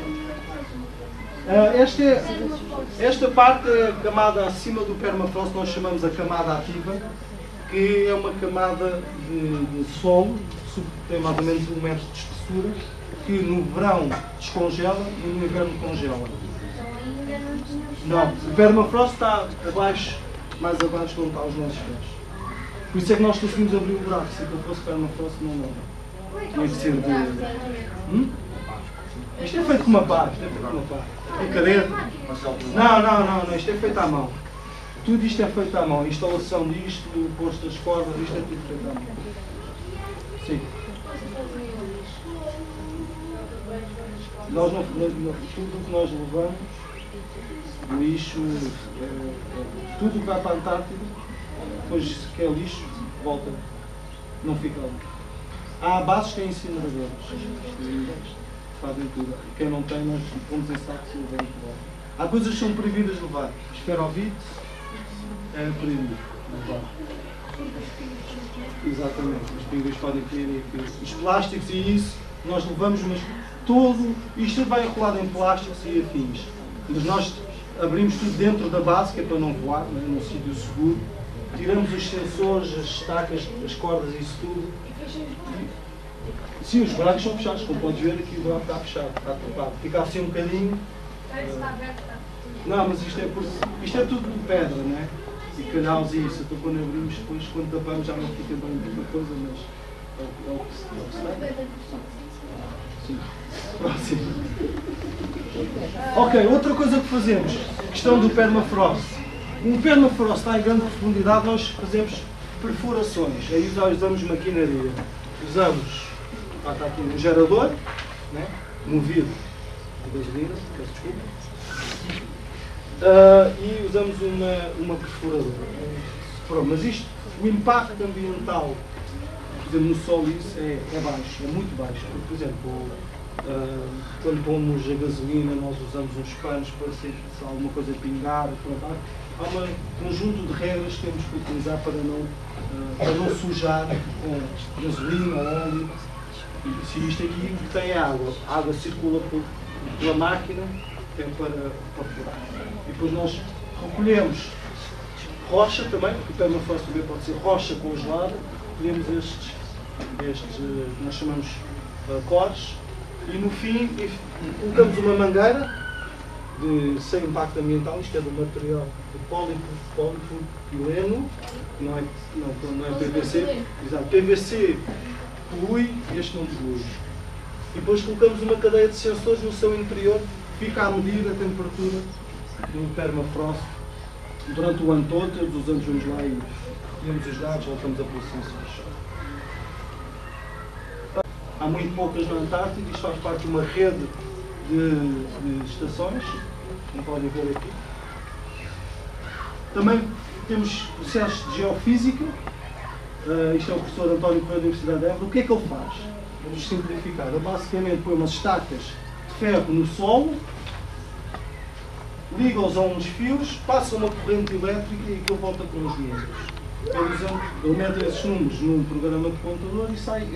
B: Esta parte é a camada acima do permafrost, nós chamamos a camada ativa, que é uma camada de solo, que tem mais ou menos 1 metro de espessura, que no verão descongela e no inverno congela. Não, o permafrost está abaixo, mais abaixo de onde estão os nossos pés. Por isso é que nós conseguimos abrir o buraco. Se não fosse permafrost, não dava. Tinha que ser de... Isto é feito com uma pá, Picareta. Não, isto é feito à mão. Tudo isto é feito à mão. A instalação disto, o posto das cordas, isto é tudo feito à mão. Sim. Tudo o que nós levamos, o lixo, tudo o que vai para a Antártida, depois se quer lixo, volta, não fica ali. Há bases que têm incineradores, fazem tudo. Quem não tem, nós pomos em sacos e levamos de volta. Há coisas que são proibidas de levar. Esferovite é proibido levar. Exatamente, os pinguins podem ter os plásticos e isso, nós levamos, mas todo, isto vai enrolado em plásticos e afins. Mas nós abrimos tudo dentro da base, que é para não voar, num sítio seguro. Tiramos os sensores, as estacas, as cordas e isso tudo. Sim, os buracos são fechados, como podes ver aqui o buraco está fechado, está tapado. Fica assim um bocadinho. Não, mas isto é tudo de pedra, não é? E calhaus e isso. Então quando abrimos, depois quando tapamos já não fica bem muita coisa, mas é o que se tem. Sim. Próximo. Ok, outra coisa que fazemos, questão do permafrost. O permafrost está em grande profundidade, nós fazemos perfurações, aí usamos maquinaria. Usamos, está aqui um gerador, né, movido de gasolina, peço desculpa, e usamos uma perfuradora. Pronto, mas isto, o impacto ambiental, por exemplo, no solo, isso é baixo, é muito baixo. Por exemplo, quando pomos a gasolina, nós usamos uns panos para se alguma coisa pingar. Pronto, há um conjunto de regras que temos que utilizar para não sujar com gasolina ou óleo. Se isto aqui tem água, a água circula pela máquina, que é para furar. E depois nós recolhemos rocha também, porque o permafrost também pode ser rocha congelada. Recolhemos estes nós chamamos cores, e no fim colocamos uma mangueira sem impacto ambiental, isto é do material de polipropileno, não é PVC. Exato, PVC polui, este não polui. E depois colocamos uma cadeia de sensores no seu interior, fica a medir a temperatura do permafrost durante o ano todo. Todos os anos vamos lá e recolhemos os dados, voltamos a pôr sensores. Há muito poucas na Antártida, isto faz parte de uma rede de estações, como podem ver aqui. Também temos processos de geofísica. Isto é o professor António Correia da Universidade de Évora. O que é que ele faz? vamos simplificar. Ele basicamente põe umas estacas de ferro no solo, liga-os a uns fios, passa uma corrente elétrica e aquilo volta com os números. Por exemplo, ele mete esses números num programa de computador e sai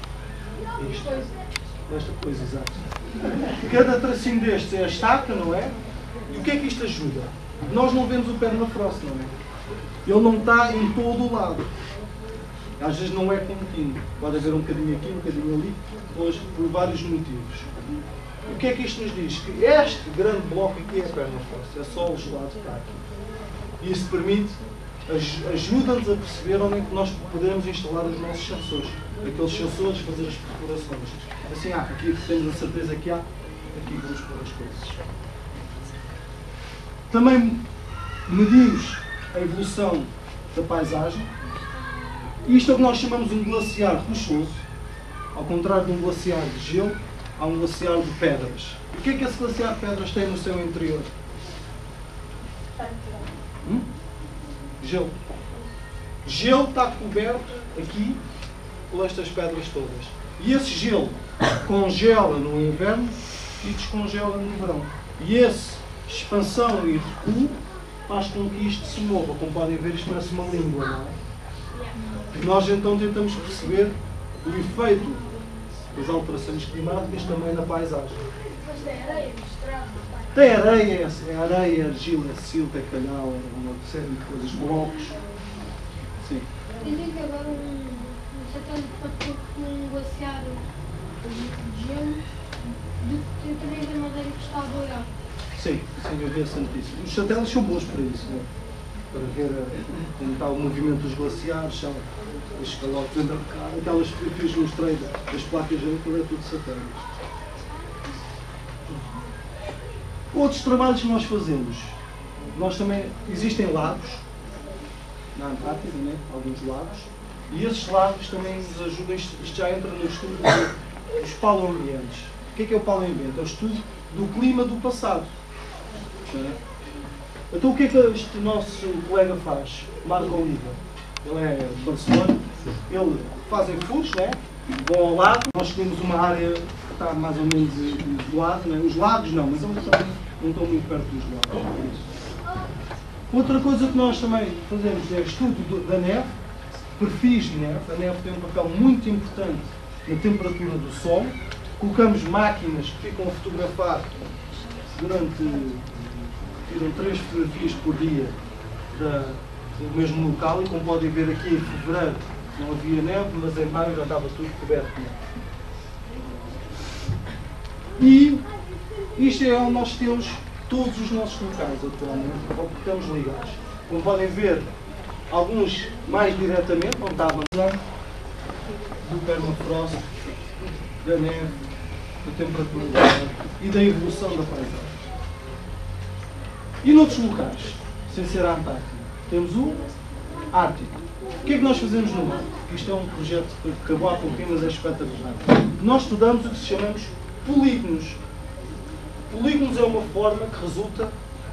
B: esta coisa, exato. Cada tracinho destes é a estaca, não é? E o que é que isto ajuda? Nós não vemos o permafrost, não é? Ele não está em todo o lado. Às vezes não é contínuo. Pode haver um bocadinho aqui, um bocadinho ali, hoje, por vários motivos. O que é que isto nos diz? Que este grande bloco aqui é permafrost, é só o gelado que está aqui. E isso permite, ajuda-nos a perceber onde é que nós podemos instalar os nossos sensores. Aqueles sensores, fazer as perfurações. Assim, aqui temos a certeza que há, aqui vamos pôr as coisas. Também medimos a evolução da paisagem. Isto é o que nós chamamos de um glaciar rochoso. Ao contrário de um glaciar de gelo, há um glaciar de pedras. O que é que esse glaciar de pedras tem no seu interior? Gelo. Gelo está coberto aqui por estas pedras todas. E esse gelo congela no inverno e descongela no verão. E essa expansão e recuo faz com que isto se mova. Como podem ver, isto parece uma língua, não é? E nós então tentamos perceber o efeito das alterações climáticas também na paisagem.
C: Mas tem areia misturada.
B: Tem areia, é areia, argila, é silta, é calhau, é uma série de coisas, blocos. Sim.
C: Dizem que agora um satélite pode pôr um glaciar de gelo de também da madeira que está a boiar.
B: Sim, eu vi essa notícia. Os satélites são bons para isso, né? Para ver como está o movimento dos glaciares, são os calotes, aquelas fotografias que mostrei das placas de aquilo é tudo satélites. Outros trabalhos que nós fazemos, nós também, existem lagos, na Antártida, né? Alguns lagos, e esses lagos também nos ajudam, isto já entra no estudo dos paleoambientes. O que é o paleoambiente? É o estudo do clima do passado. Né? Então o que é que este nosso colega faz? Marco Oliva. Ele é de Barcelona, ele fazem furos, né? Vão ao lago, nós temos uma área que está mais ou menos isolada, né? Os lagos não, mas eles não estão muito perto dos lagos. Outra coisa que nós também fazemos é estudo da neve, perfis de neve. A neve tem um papel muito importante na temperatura do Sol. Colocamos máquinas que ficam a fotografar tiram 3 fotografias por dia do mesmo local, e como podem ver aqui em fevereiro não havia neve, mas em maio já estava tudo coberto de neve. E isto é onde nós temos todos os nossos locais atualmente, ao que estamos ligados. Como podem ver, alguns mais diretamente, onde está a bandeira do permafrost, da neve, da temperatura do ar e da evolução da paisagem. E noutros locais, sem ser a Antártida, temos o Ártico. O que é que nós fazemos no Ártico? Isto é um projeto que acabou há pouco tempo, mas é espetacular. Nós estudamos o que se chamamos polígonos. Polígonos é uma forma que resulta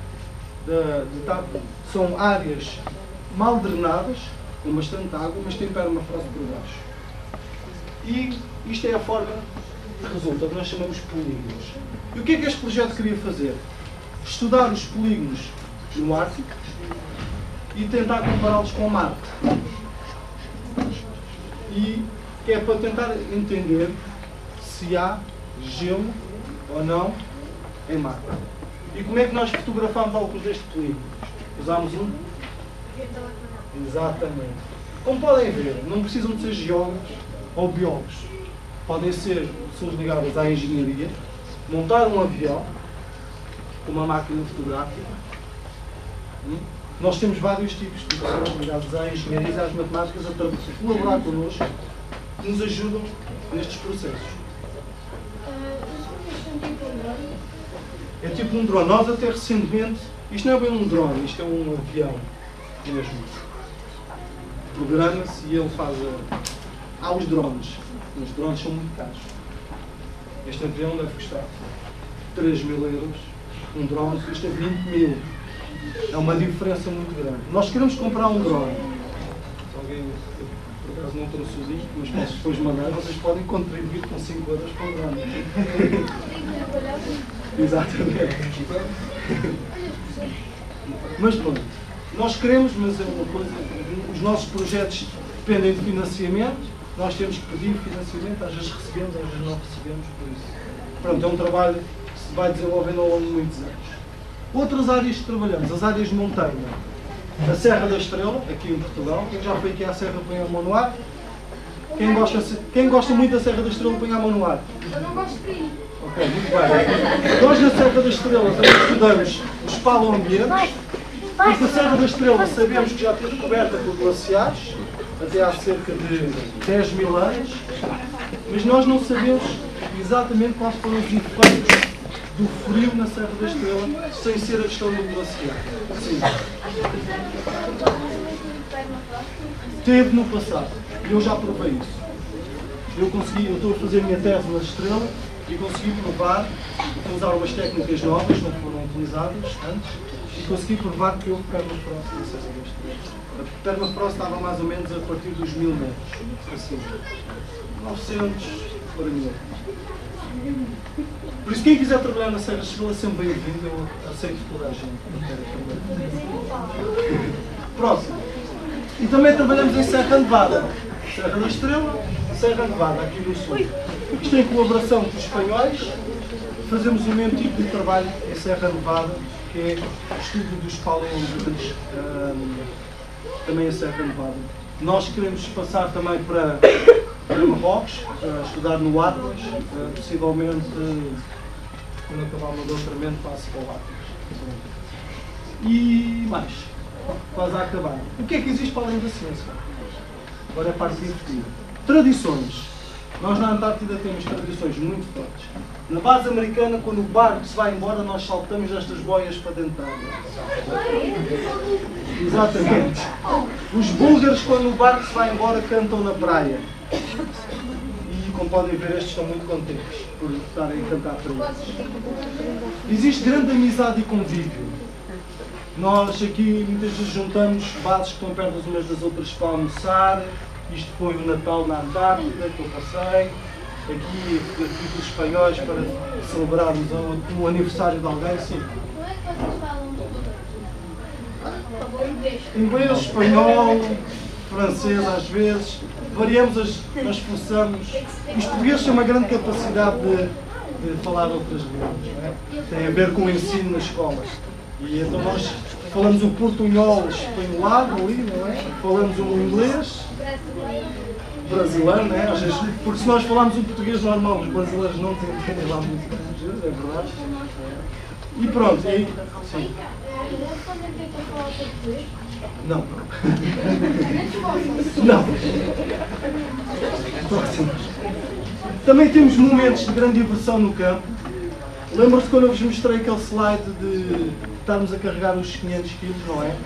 B: são áreas mal drenadas, com bastante água, mas tem permafrost por baixo. E isto é a forma que resulta, que nós chamamos polígonos. E o que é que este projeto queria fazer? Estudar os polígonos no Ártico e tentar compará-los com Marte. E é para tentar entender se há gelo ou não em Marte. E como é que nós fotografámos alguns destes polígonos? Usámos um? Exatamente. Como podem ver, não precisam de ser geólogos ou biólogos. Podem ser pessoas ligadas à engenharia, montar um avião com uma máquina fotográfica. Nós temos vários tipos de pessoas ligadas à engenharia e às matemáticas a colaborar connosco, que nos ajudam nestes processos. É tipo um drone. Nós até recentemente, isto não é bem um drone, isto é um avião mesmo. Programa-se e ele faz há os drones. Os drones são muito caros. Este avião deve custar 3.000 euros. Um drone custa 20.000. É uma diferença muito grande. Nós queremos comprar um drone. Se alguém por acaso acaso não trouxe o link, mas posso depois mandar. Vocês podem contribuir com 5 euros para o programa. Exatamente. Mas pronto, nós queremos, mas é uma coisa, os nossos projetos dependem de financiamento, nós temos que pedir financiamento, às vezes recebemos, às vezes não recebemos, por isso. Pronto, é um trabalho que se vai desenvolvendo ao longo de muitos anos. Outras áreas que trabalhamos, as áreas de montanha. A Serra da Estrela, aqui em Portugal. Quem já foi aqui à Serra põe a mão no ar. Quem gosta muito da Serra da Estrela põe a mão no ar.
C: Eu não gosto de ir.
B: Ok, muito bem. Nós na Serra da Estrela também estudamos os paleoambientes. Porque a Serra da Estrela sabemos que já esteve coberta por glaciares, até há cerca de 10 mil anos, mas nós não sabemos exatamente quais foram os efeitos do frio na Serra da Estrela, sem ser a questão do glaciar. Sim. Teve no passado, e eu já provei isso. Eu estou a fazer a minha tese na Estrela e consegui provar, vou usar umas técnicas novas que não foram utilizadas antes, e consegui provar que houve permafrost na Serra da Estrela. A permafrost estava mais ou menos a partir dos 1000 metros, assim, 900 para 1000. Por isso, quem quiser trabalhar na Serra da Estrela é sempre bem-vindo, eu aceito toda a gente. Próximo. E também trabalhamos em Serra Nevada. Serra da Estrela, Serra Nevada, aqui no sul. Isto em colaboração com os espanhóis, fazemos o mesmo tipo de trabalho em Serra Nevada, que é o estudo dos paleoambientes, também em Serra Nevada. Nós queremos passar também para Marrocos, estudar no Atlas, possivelmente, quando acabar o meu doutoramento, passo para o Atlas. E mais, quase a acabar. O que é que existe para além da ciência? Agora é a parte divertida. Tradições. Nós na Antártida temos tradições muito fortes. Na base americana, quando o barco se vai embora, nós saltamos estas boias para dentro da água. Exatamente. Os búlgaros, quando o barco se vai embora, cantam na praia. E, como podem ver, estes estão muito contentes por estarem a cantar para eles. Existe grande amizade e convívio. Nós aqui muitas vezes juntamos bases que estão perto umas das outras para almoçar. Isto foi o Natal na Antártida, que eu passei. Aqui com os espanhóis para celebrarmos o aniversário de alguém. Sim.
C: Como é que vocês falam?
B: Inglês, espanhol, francês às vezes. Variamos, nós esforçamos. Os portugueses têm uma grande capacidade de falar outras línguas. Não é? Tem a ver com o ensino nas escolas. E então nós falamos o portunhol espanholado ali, não é? Falamos o inglês brasileiro, não é? Às vezes, porque se nós falarmos um português normal, os brasileiros não entendem lá muito bem, é verdade. E pronto. E, sim. Não. Não. Próximo. Também temos momentos de grande diversão no campo. Lembram-se quando eu vos mostrei aquele slide de estarmos a carregar os 500 kg, não é?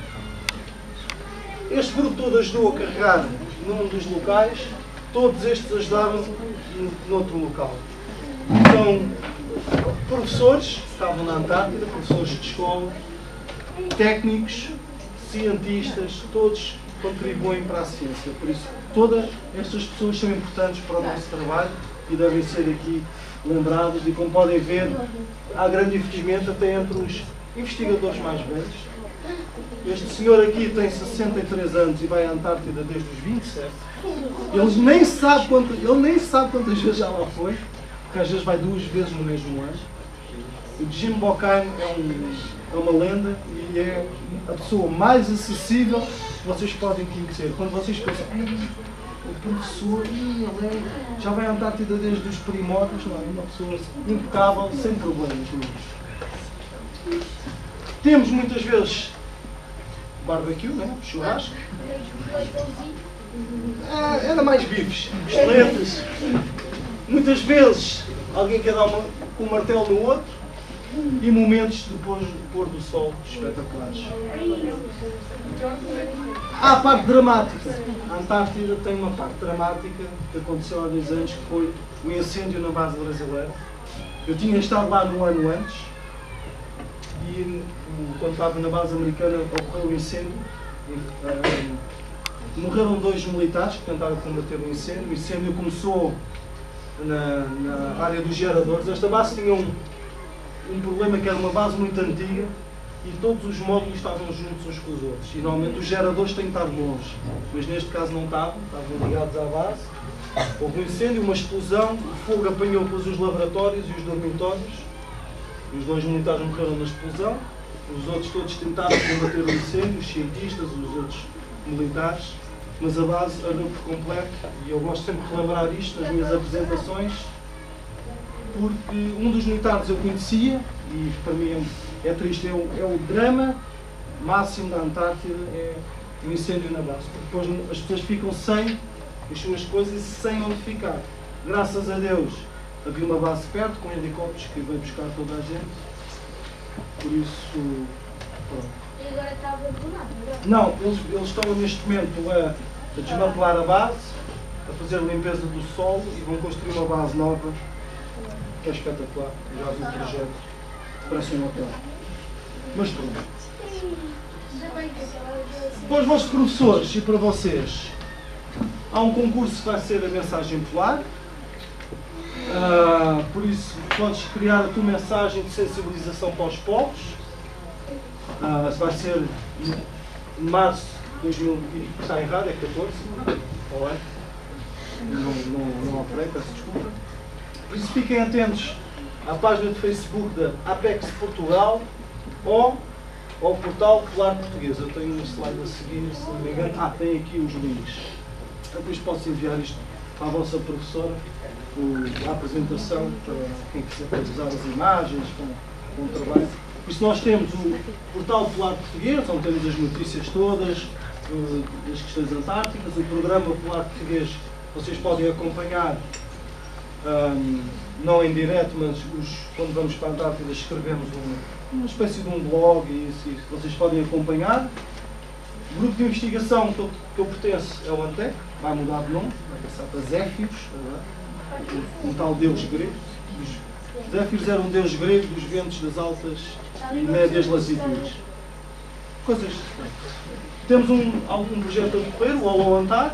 B: Este grupo todo ajudou a carregar num dos locais, todos estes ajudaram noutro local. Então, professores que estavam na Antártida, professores de escola, técnicos, cientistas, todos contribuem para a ciência. Por isso, todas estas pessoas são importantes para o nosso trabalho e devem ser aqui lembradas. E como podem ver, há grande investimento até entre os investigadores mais velhos. Este senhor aqui tem 63 anos e vai à Antártida desde os 27. Ele nem sabe quantas vezes já lá foi, porque às vezes vai 2 vezes no mesmo ano. O Jim Bockheim é uma lenda e é a pessoa mais acessível que vocês podem conhecer. Quando vocês pensam, o professor, ele já vai à Antártida desde os primórdios, não é? Uma pessoa impecável, sem problemas nenhum. Temos muitas vezes barbecue, né? Churrasco. Era mais bifes, costeletas. Muitas vezes alguém quer dar com um martelo no outro e momentos depois do pôr do sol espetaculares. Há a parte dramática. A Antártida tem uma parte dramática que aconteceu há 10 anos, que foi o incêndio na base brasileira. Eu tinha estado lá no ano antes e quando estava na base americana ocorreu o incêndio. Morreram 2 militares que tentaram combater o incêndio. O incêndio começou na área dos geradores. Esta base tinha um problema, que era uma base muito antiga e todos os módulos estavam juntos uns com os outros. E normalmente os geradores têm que estar longe, mas neste caso não estavam ligados à base. Houve um incêndio, uma explosão, o fogo apanhou depois os laboratórios e os dormitórios. Os 2 militares morreram na explosão, os outros todos tentaram combater o incêndio, os cientistas, os outros militares, mas a base ardeu por completo. E eu gosto sempre de relembrar isto nas minhas apresentações, porque um dos militares eu conhecia, e para mim é triste, é o drama máximo da Antártida, é o incêndio na base, porque depois as pessoas ficam sem as suas coisas e sem onde ficar. Graças a Deus havia uma base perto, com helicópteros que veio buscar toda a gente, por isso, pronto.
C: E agora está abandonado,
B: Não, eles estão neste momento a desmantelar a base, a fazer a limpeza do solo e vão construir uma base nova, que é espetacular. Eu já vi o projeto, parece um hotel. Mas pronto. Para os vossos professores e para vocês, há um concurso que vai ser a mensagem polar. Por isso, podes criar a tua mensagem de sensibilização para os povos. Vai ser em março de 2020. Está errado, é 14. Ou é? Não operei, peço desculpa. Por isso, fiquem atentos à página de Facebook da Apex Portugal ou ao portal Polar Português. Eu tenho um slide a seguir, se não me engano. Tem aqui os links. Depois posso enviar isto à vossa professora, a apresentação, para quem quiser usar as imagens, com o trabalho. Por isso nós temos o portal Polar Português, onde temos as notícias todas, das questões antárticas, o programa Polar Português, vocês podem acompanhar, não em direto, mas quando vamos para a Antártida escrevemos uma espécie de um blog e isso vocês podem acompanhar. O grupo de investigação que eu pertenço é o ANTEC, vai mudar de nome, vai passar para Zéfiros, um tal deus grego. Os Zéfiros era um deus grego dos ventos das altas e médias latitudes. Coisas. Temos algum projeto a decorrer, o Holo Antar,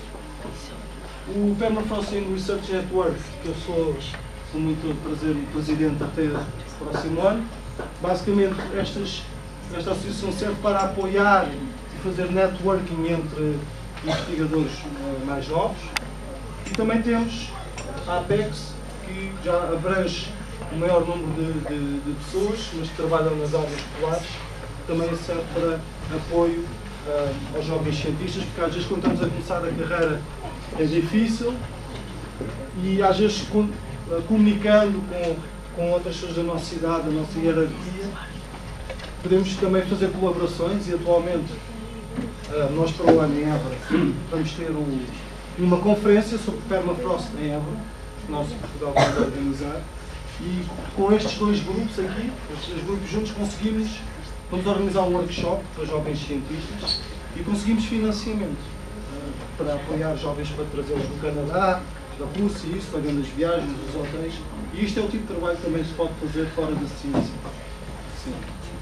B: o Permafrost Research Network, que eu sou com muito prazer o presidente até o próximo ano. Basicamente, esta associação serve para apoiar e fazer networking entre investigadores mais novos. E também temos a Apex, que já abrange o maior número de pessoas, mas que trabalham nas áreas polares, também serve para apoio aos jovens cientistas, porque às vezes quando estamos a começar a carreira é difícil e às vezes comunicando com outras pessoas da nossa idade, da nossa hierarquia, podemos também fazer colaborações e atualmente nós para o ano em Évora vamos ter uma conferência sobre permafrost em Évora, que nós em Portugal vamos organizar, e com estes 2 grupos aqui, estes 2 grupos juntos vamos organizar um workshop para jovens cientistas e conseguimos financiamento para apoiar jovens, para trazê-los do Canadá, da Rússia, isso, pagando as viagens, os hotéis. E isto é o tipo de trabalho que também se pode fazer fora da ciência. Sim.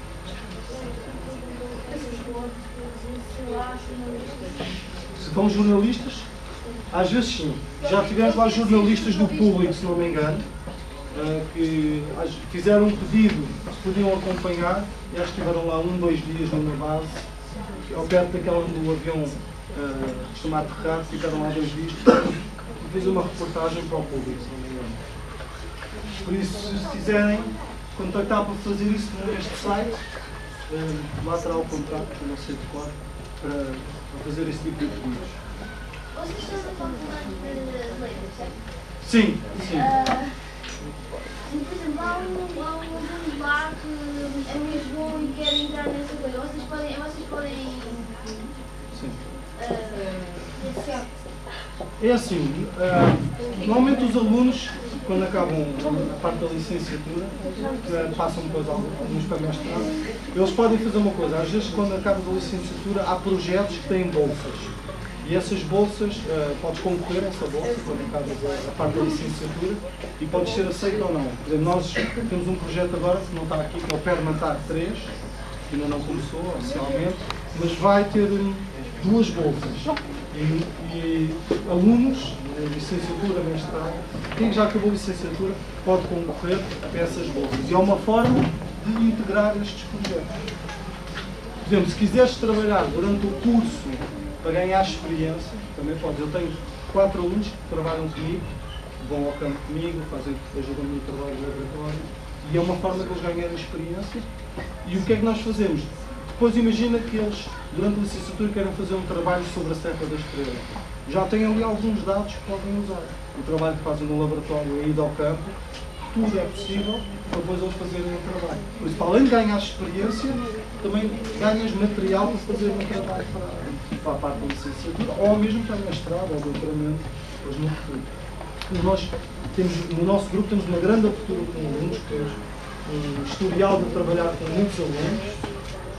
B: Se fomos jornalistas, às vezes sim. Já tivemos lá jornalistas do público, se não me engano, que fizeram um pedido se podiam acompanhar e acho que estiveram lá 2 dias numa base, ao perto daquela onde o avião costuma aterrar, ficaram lá 2 dias e fiz uma reportagem para o público, se não me engano. Por isso, se quiserem contactar para fazer isso neste site, lá terá o contrato, que eu não sei de cor, para fazer esse tipo de pedidos.
C: Vocês estão na faculdade de letras, certo?
B: Sim, sim.
C: Por exemplo, há um aluno lá que é muito bom e quer entrar nessa coisa. Vocês podem
B: Sim.
C: iniciar.
B: É assim, normalmente os alunos, quando acabam a parte da licenciatura, passam depois alguns para mestrado, eles podem fazer uma coisa, às vezes quando acabam a licenciatura há projetos que têm bolsas. E essas bolsas, podes concorrer a essa bolsa quando acabas a parte da licenciatura e podes ser aceito ou não. Por exemplo, nós temos um projeto agora que não está aqui, que é o Permatar 3, que ainda não começou oficialmente, mas vai ter 2 bolsas. E alunos de licenciatura, mestrado, quem já acabou a licenciatura pode concorrer a essas bolsas. E é uma forma de integrar estes projetos. Por exemplo, se quiseres trabalhar durante o curso para ganhar experiência, também podes. Eu tenho 4 alunos que trabalham comigo, vão ao campo comigo, ajudam-me no trabalho de laboratório, e é uma forma de eles ganharem experiência. E o que é que nós fazemos? Depois imagina que eles, durante a licenciatura, querem fazer um trabalho sobre a Serra da Estrela. Já têm ali alguns dados que podem usar. O trabalho que fazem no laboratório, a ida ao campo, tudo é possível para depois eles fazerem o trabalho. Por isso, para além de ganhar experiência, também ganhas material para fazer um trabalho para a parte da licenciatura, ou mesmo para o mestrado ou doutoramento, depois no futuro. Nós temos, no nosso grupo temos uma grande abertura com alunos, que é um historial de trabalhar com muitos alunos,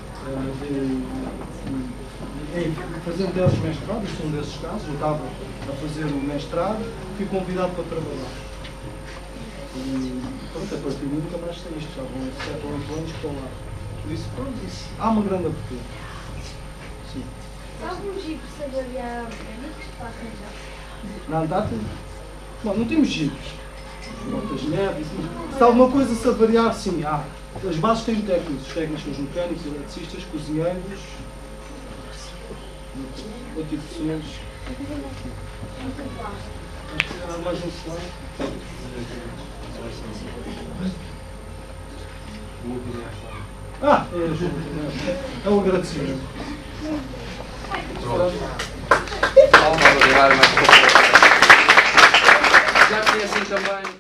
B: fazendo deles mestrado, isso é um desses casos. Eu estava a fazer o mestrado, fui convidado para trabalhar. E pronto, a partir de mim nunca mais sei isto, já vão 7 ou 8 anos que estou lá. Por isso, pronto, há uma grande abertura. Sim.
C: Há algum jeep salarial orgânicos para arranjar?
B: Na Antártida? Bom, não temos jipes. Botas de neve, se há alguma coisa a se avariar, sim, há. As bases têm técnicos, os técnicos são os mecânicos, eletricistas, cozinheiros, outro tipo de pessoas. Há mais um slide. É o agradecimento.
A: Vamos levar mais. Já conhecem também.